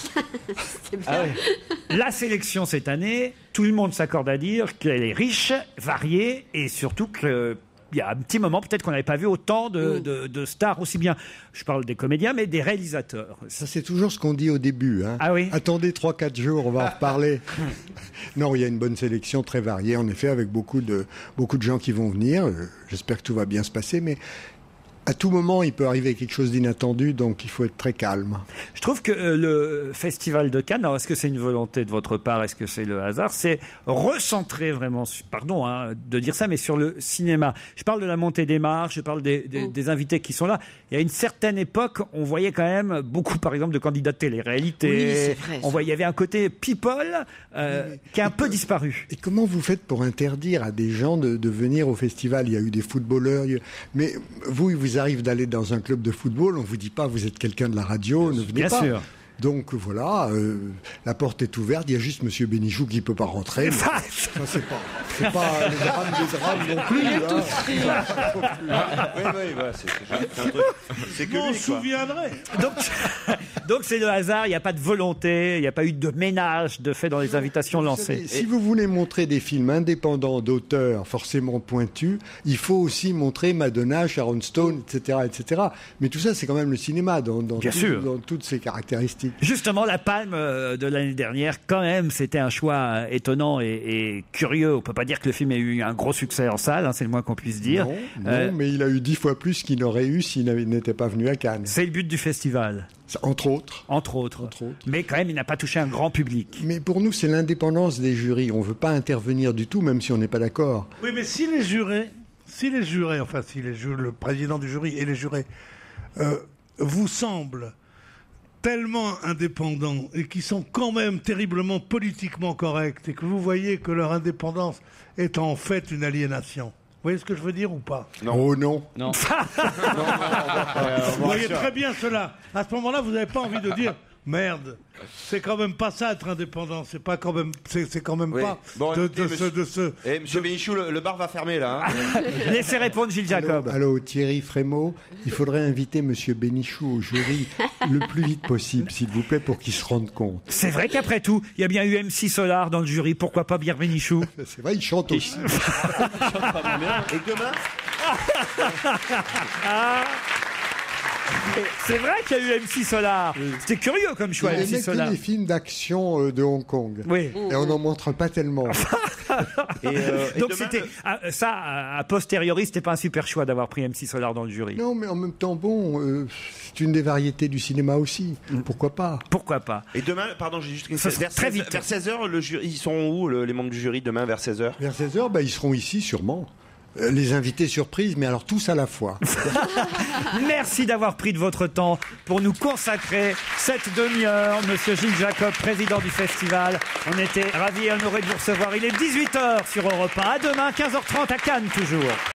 Ah oui. La sélection cette année, tout le monde s'accorde à dire qu'elle est riche, variée, et surtout que il y a un petit moment, peut-être qu'on n'avait pas vu autant de, de- de stars, aussi bien, je parle des comédiens, mais des réalisateurs. Ça, c'est toujours ce qu'on dit au début. Hein. Ah oui. Attendez trois quatre jours, on va en reparler. Non, il y a une bonne sélection très variée, en effet, avec beaucoup de, beaucoup de gens qui vont venir. Euh, J'espère que tout va bien se passer, mais à tout moment, il peut arriver quelque chose d'inattendu, donc il faut être très calme. Je trouve que euh, le Festival de Cannes, alors est-ce que c'est une volonté de votre part, est-ce que c'est le hasard, c'est recentrer vraiment, su- pardon hein, de dire ça, mais sur le cinéma. Je parle de la montée des marches, je parle des, des- des invités qui sont là. Il y a une certaine époque, on voyait quand même beaucoup, par exemple, de candidats de télé-réalité. Oui, c'est vrai, On ça. voyait, il y avait un côté people euh, qui a un peu disparu. Et comment vous faites pour interdire à des gens de, de venir au festival? Il y a eu des footballeurs, il y a- mais vous, il vous arrive d'aller dans un club de football, on vous dit pas vous êtes quelqu'un de la radio, ne venez bien pas. sûr. Donc voilà, euh, la porte est ouverte, il y a juste Monsieur Bénichou qui peut pas rentrer. mais ça, c'est pas, c'est pas les drames des drames non plus. hein. Oui, oui, voilà, c'est c'est un truc. C'est que Je m'en lui, quoi. souviendrai. Donc, donc c'est le hasard, il n'y a pas de volonté, il n'y a pas eu de ménage de fait dans les invitations lancées. Et si vous voulez montrer des films indépendants d'auteurs forcément pointus, il faut aussi montrer Madonna, Sharon Stone, et cetera, et cetera. Mais tout ça, c'est quand même le cinéma dans, dans, Bien tout- sûr. dans toutes ses caractéristiques. Justement, la palme euh, de l'année dernière, quand même, c'était un choix euh, étonnant et, et curieux. On peut pas dire que le film ait eu un gros succès en salle, hein, c'est le moins qu'on puisse dire. Non, non, Euh, mais il a eu dix fois plus qu'il n'aurait eu s'il n'avait- n'était pas venu à Cannes. C'est le but du festival. Entre autres. Entre autres. Mais quand même, il n'a pas touché un grand public. Mais pour nous, c'est l'indépendance des jurys. On ne veut pas intervenir du tout, même si on n'est pas d'accord. Oui, mais si les jurés, si les jurés, enfin si les ju- le président du jury et les jurés euh, vous semblent tellement indépendants et qui sont quand même terriblement politiquement corrects et que vous voyez que leur indépendance est en fait une aliénation. Vous voyez ce que je veux dire ou pas? Oh non. Non. Vous voyez très bien cela. À ce moment-là, vous n'avez pas envie de dire merde. C'est quand même pas ça être indépendant. C'est pas quand même. C'est c'est quand même Oui. pas Bon, de, écoutez, de ce, monsieur- de ce. Eh, monsieur Bénichou, le, le bar va fermer là. hein. Laissez répondre Gilles Jacob. Allô, allô, Thierry Frémaux, il faudrait inviter Monsieur Bénichou au jury le plus vite possible, s'il vous plaît, pour qu'il se rende compte. C'est vrai qu'après tout, il y a bien eu M C Solar dans le jury. Pourquoi pas Pierre Bénichou? C'est vrai, il chante aussi. Et demain C'est vrai qu'il y a eu M C Solar. C'était curieux comme choix, Il M C n'aimait que Solar. les films d'action euh, de Hong Kong. Oui. Et on n'en montre pas tellement. Et, euh, et Donc demain, c'était ah, ça, à a posteriori, c'était pas un super choix d'avoir pris M C Solar dans le jury. Non, mais en même temps, bon, euh, c'est une des variétés du cinéma aussi. Pourquoi pas? Pourquoi pas? Et demain, pardon, j'ai juste une Ça question. sera Vers très seize vite. Vers seize heures, le jury, ils sont où le- les membres du jury demain vers seize heures? Vers seize heures, bah, ils seront ici sûrement. euh, les invités surprises, mais alors tous à la fois. Merci d'avoir pris de votre temps pour nous consacrer cette demi-heure. Monsieur Gilles Jacob, président du festival. On était ravis et honorés de vous recevoir. Il est dix-huit heures sur Europe un. À demain, quinze heures trente à Cannes toujours.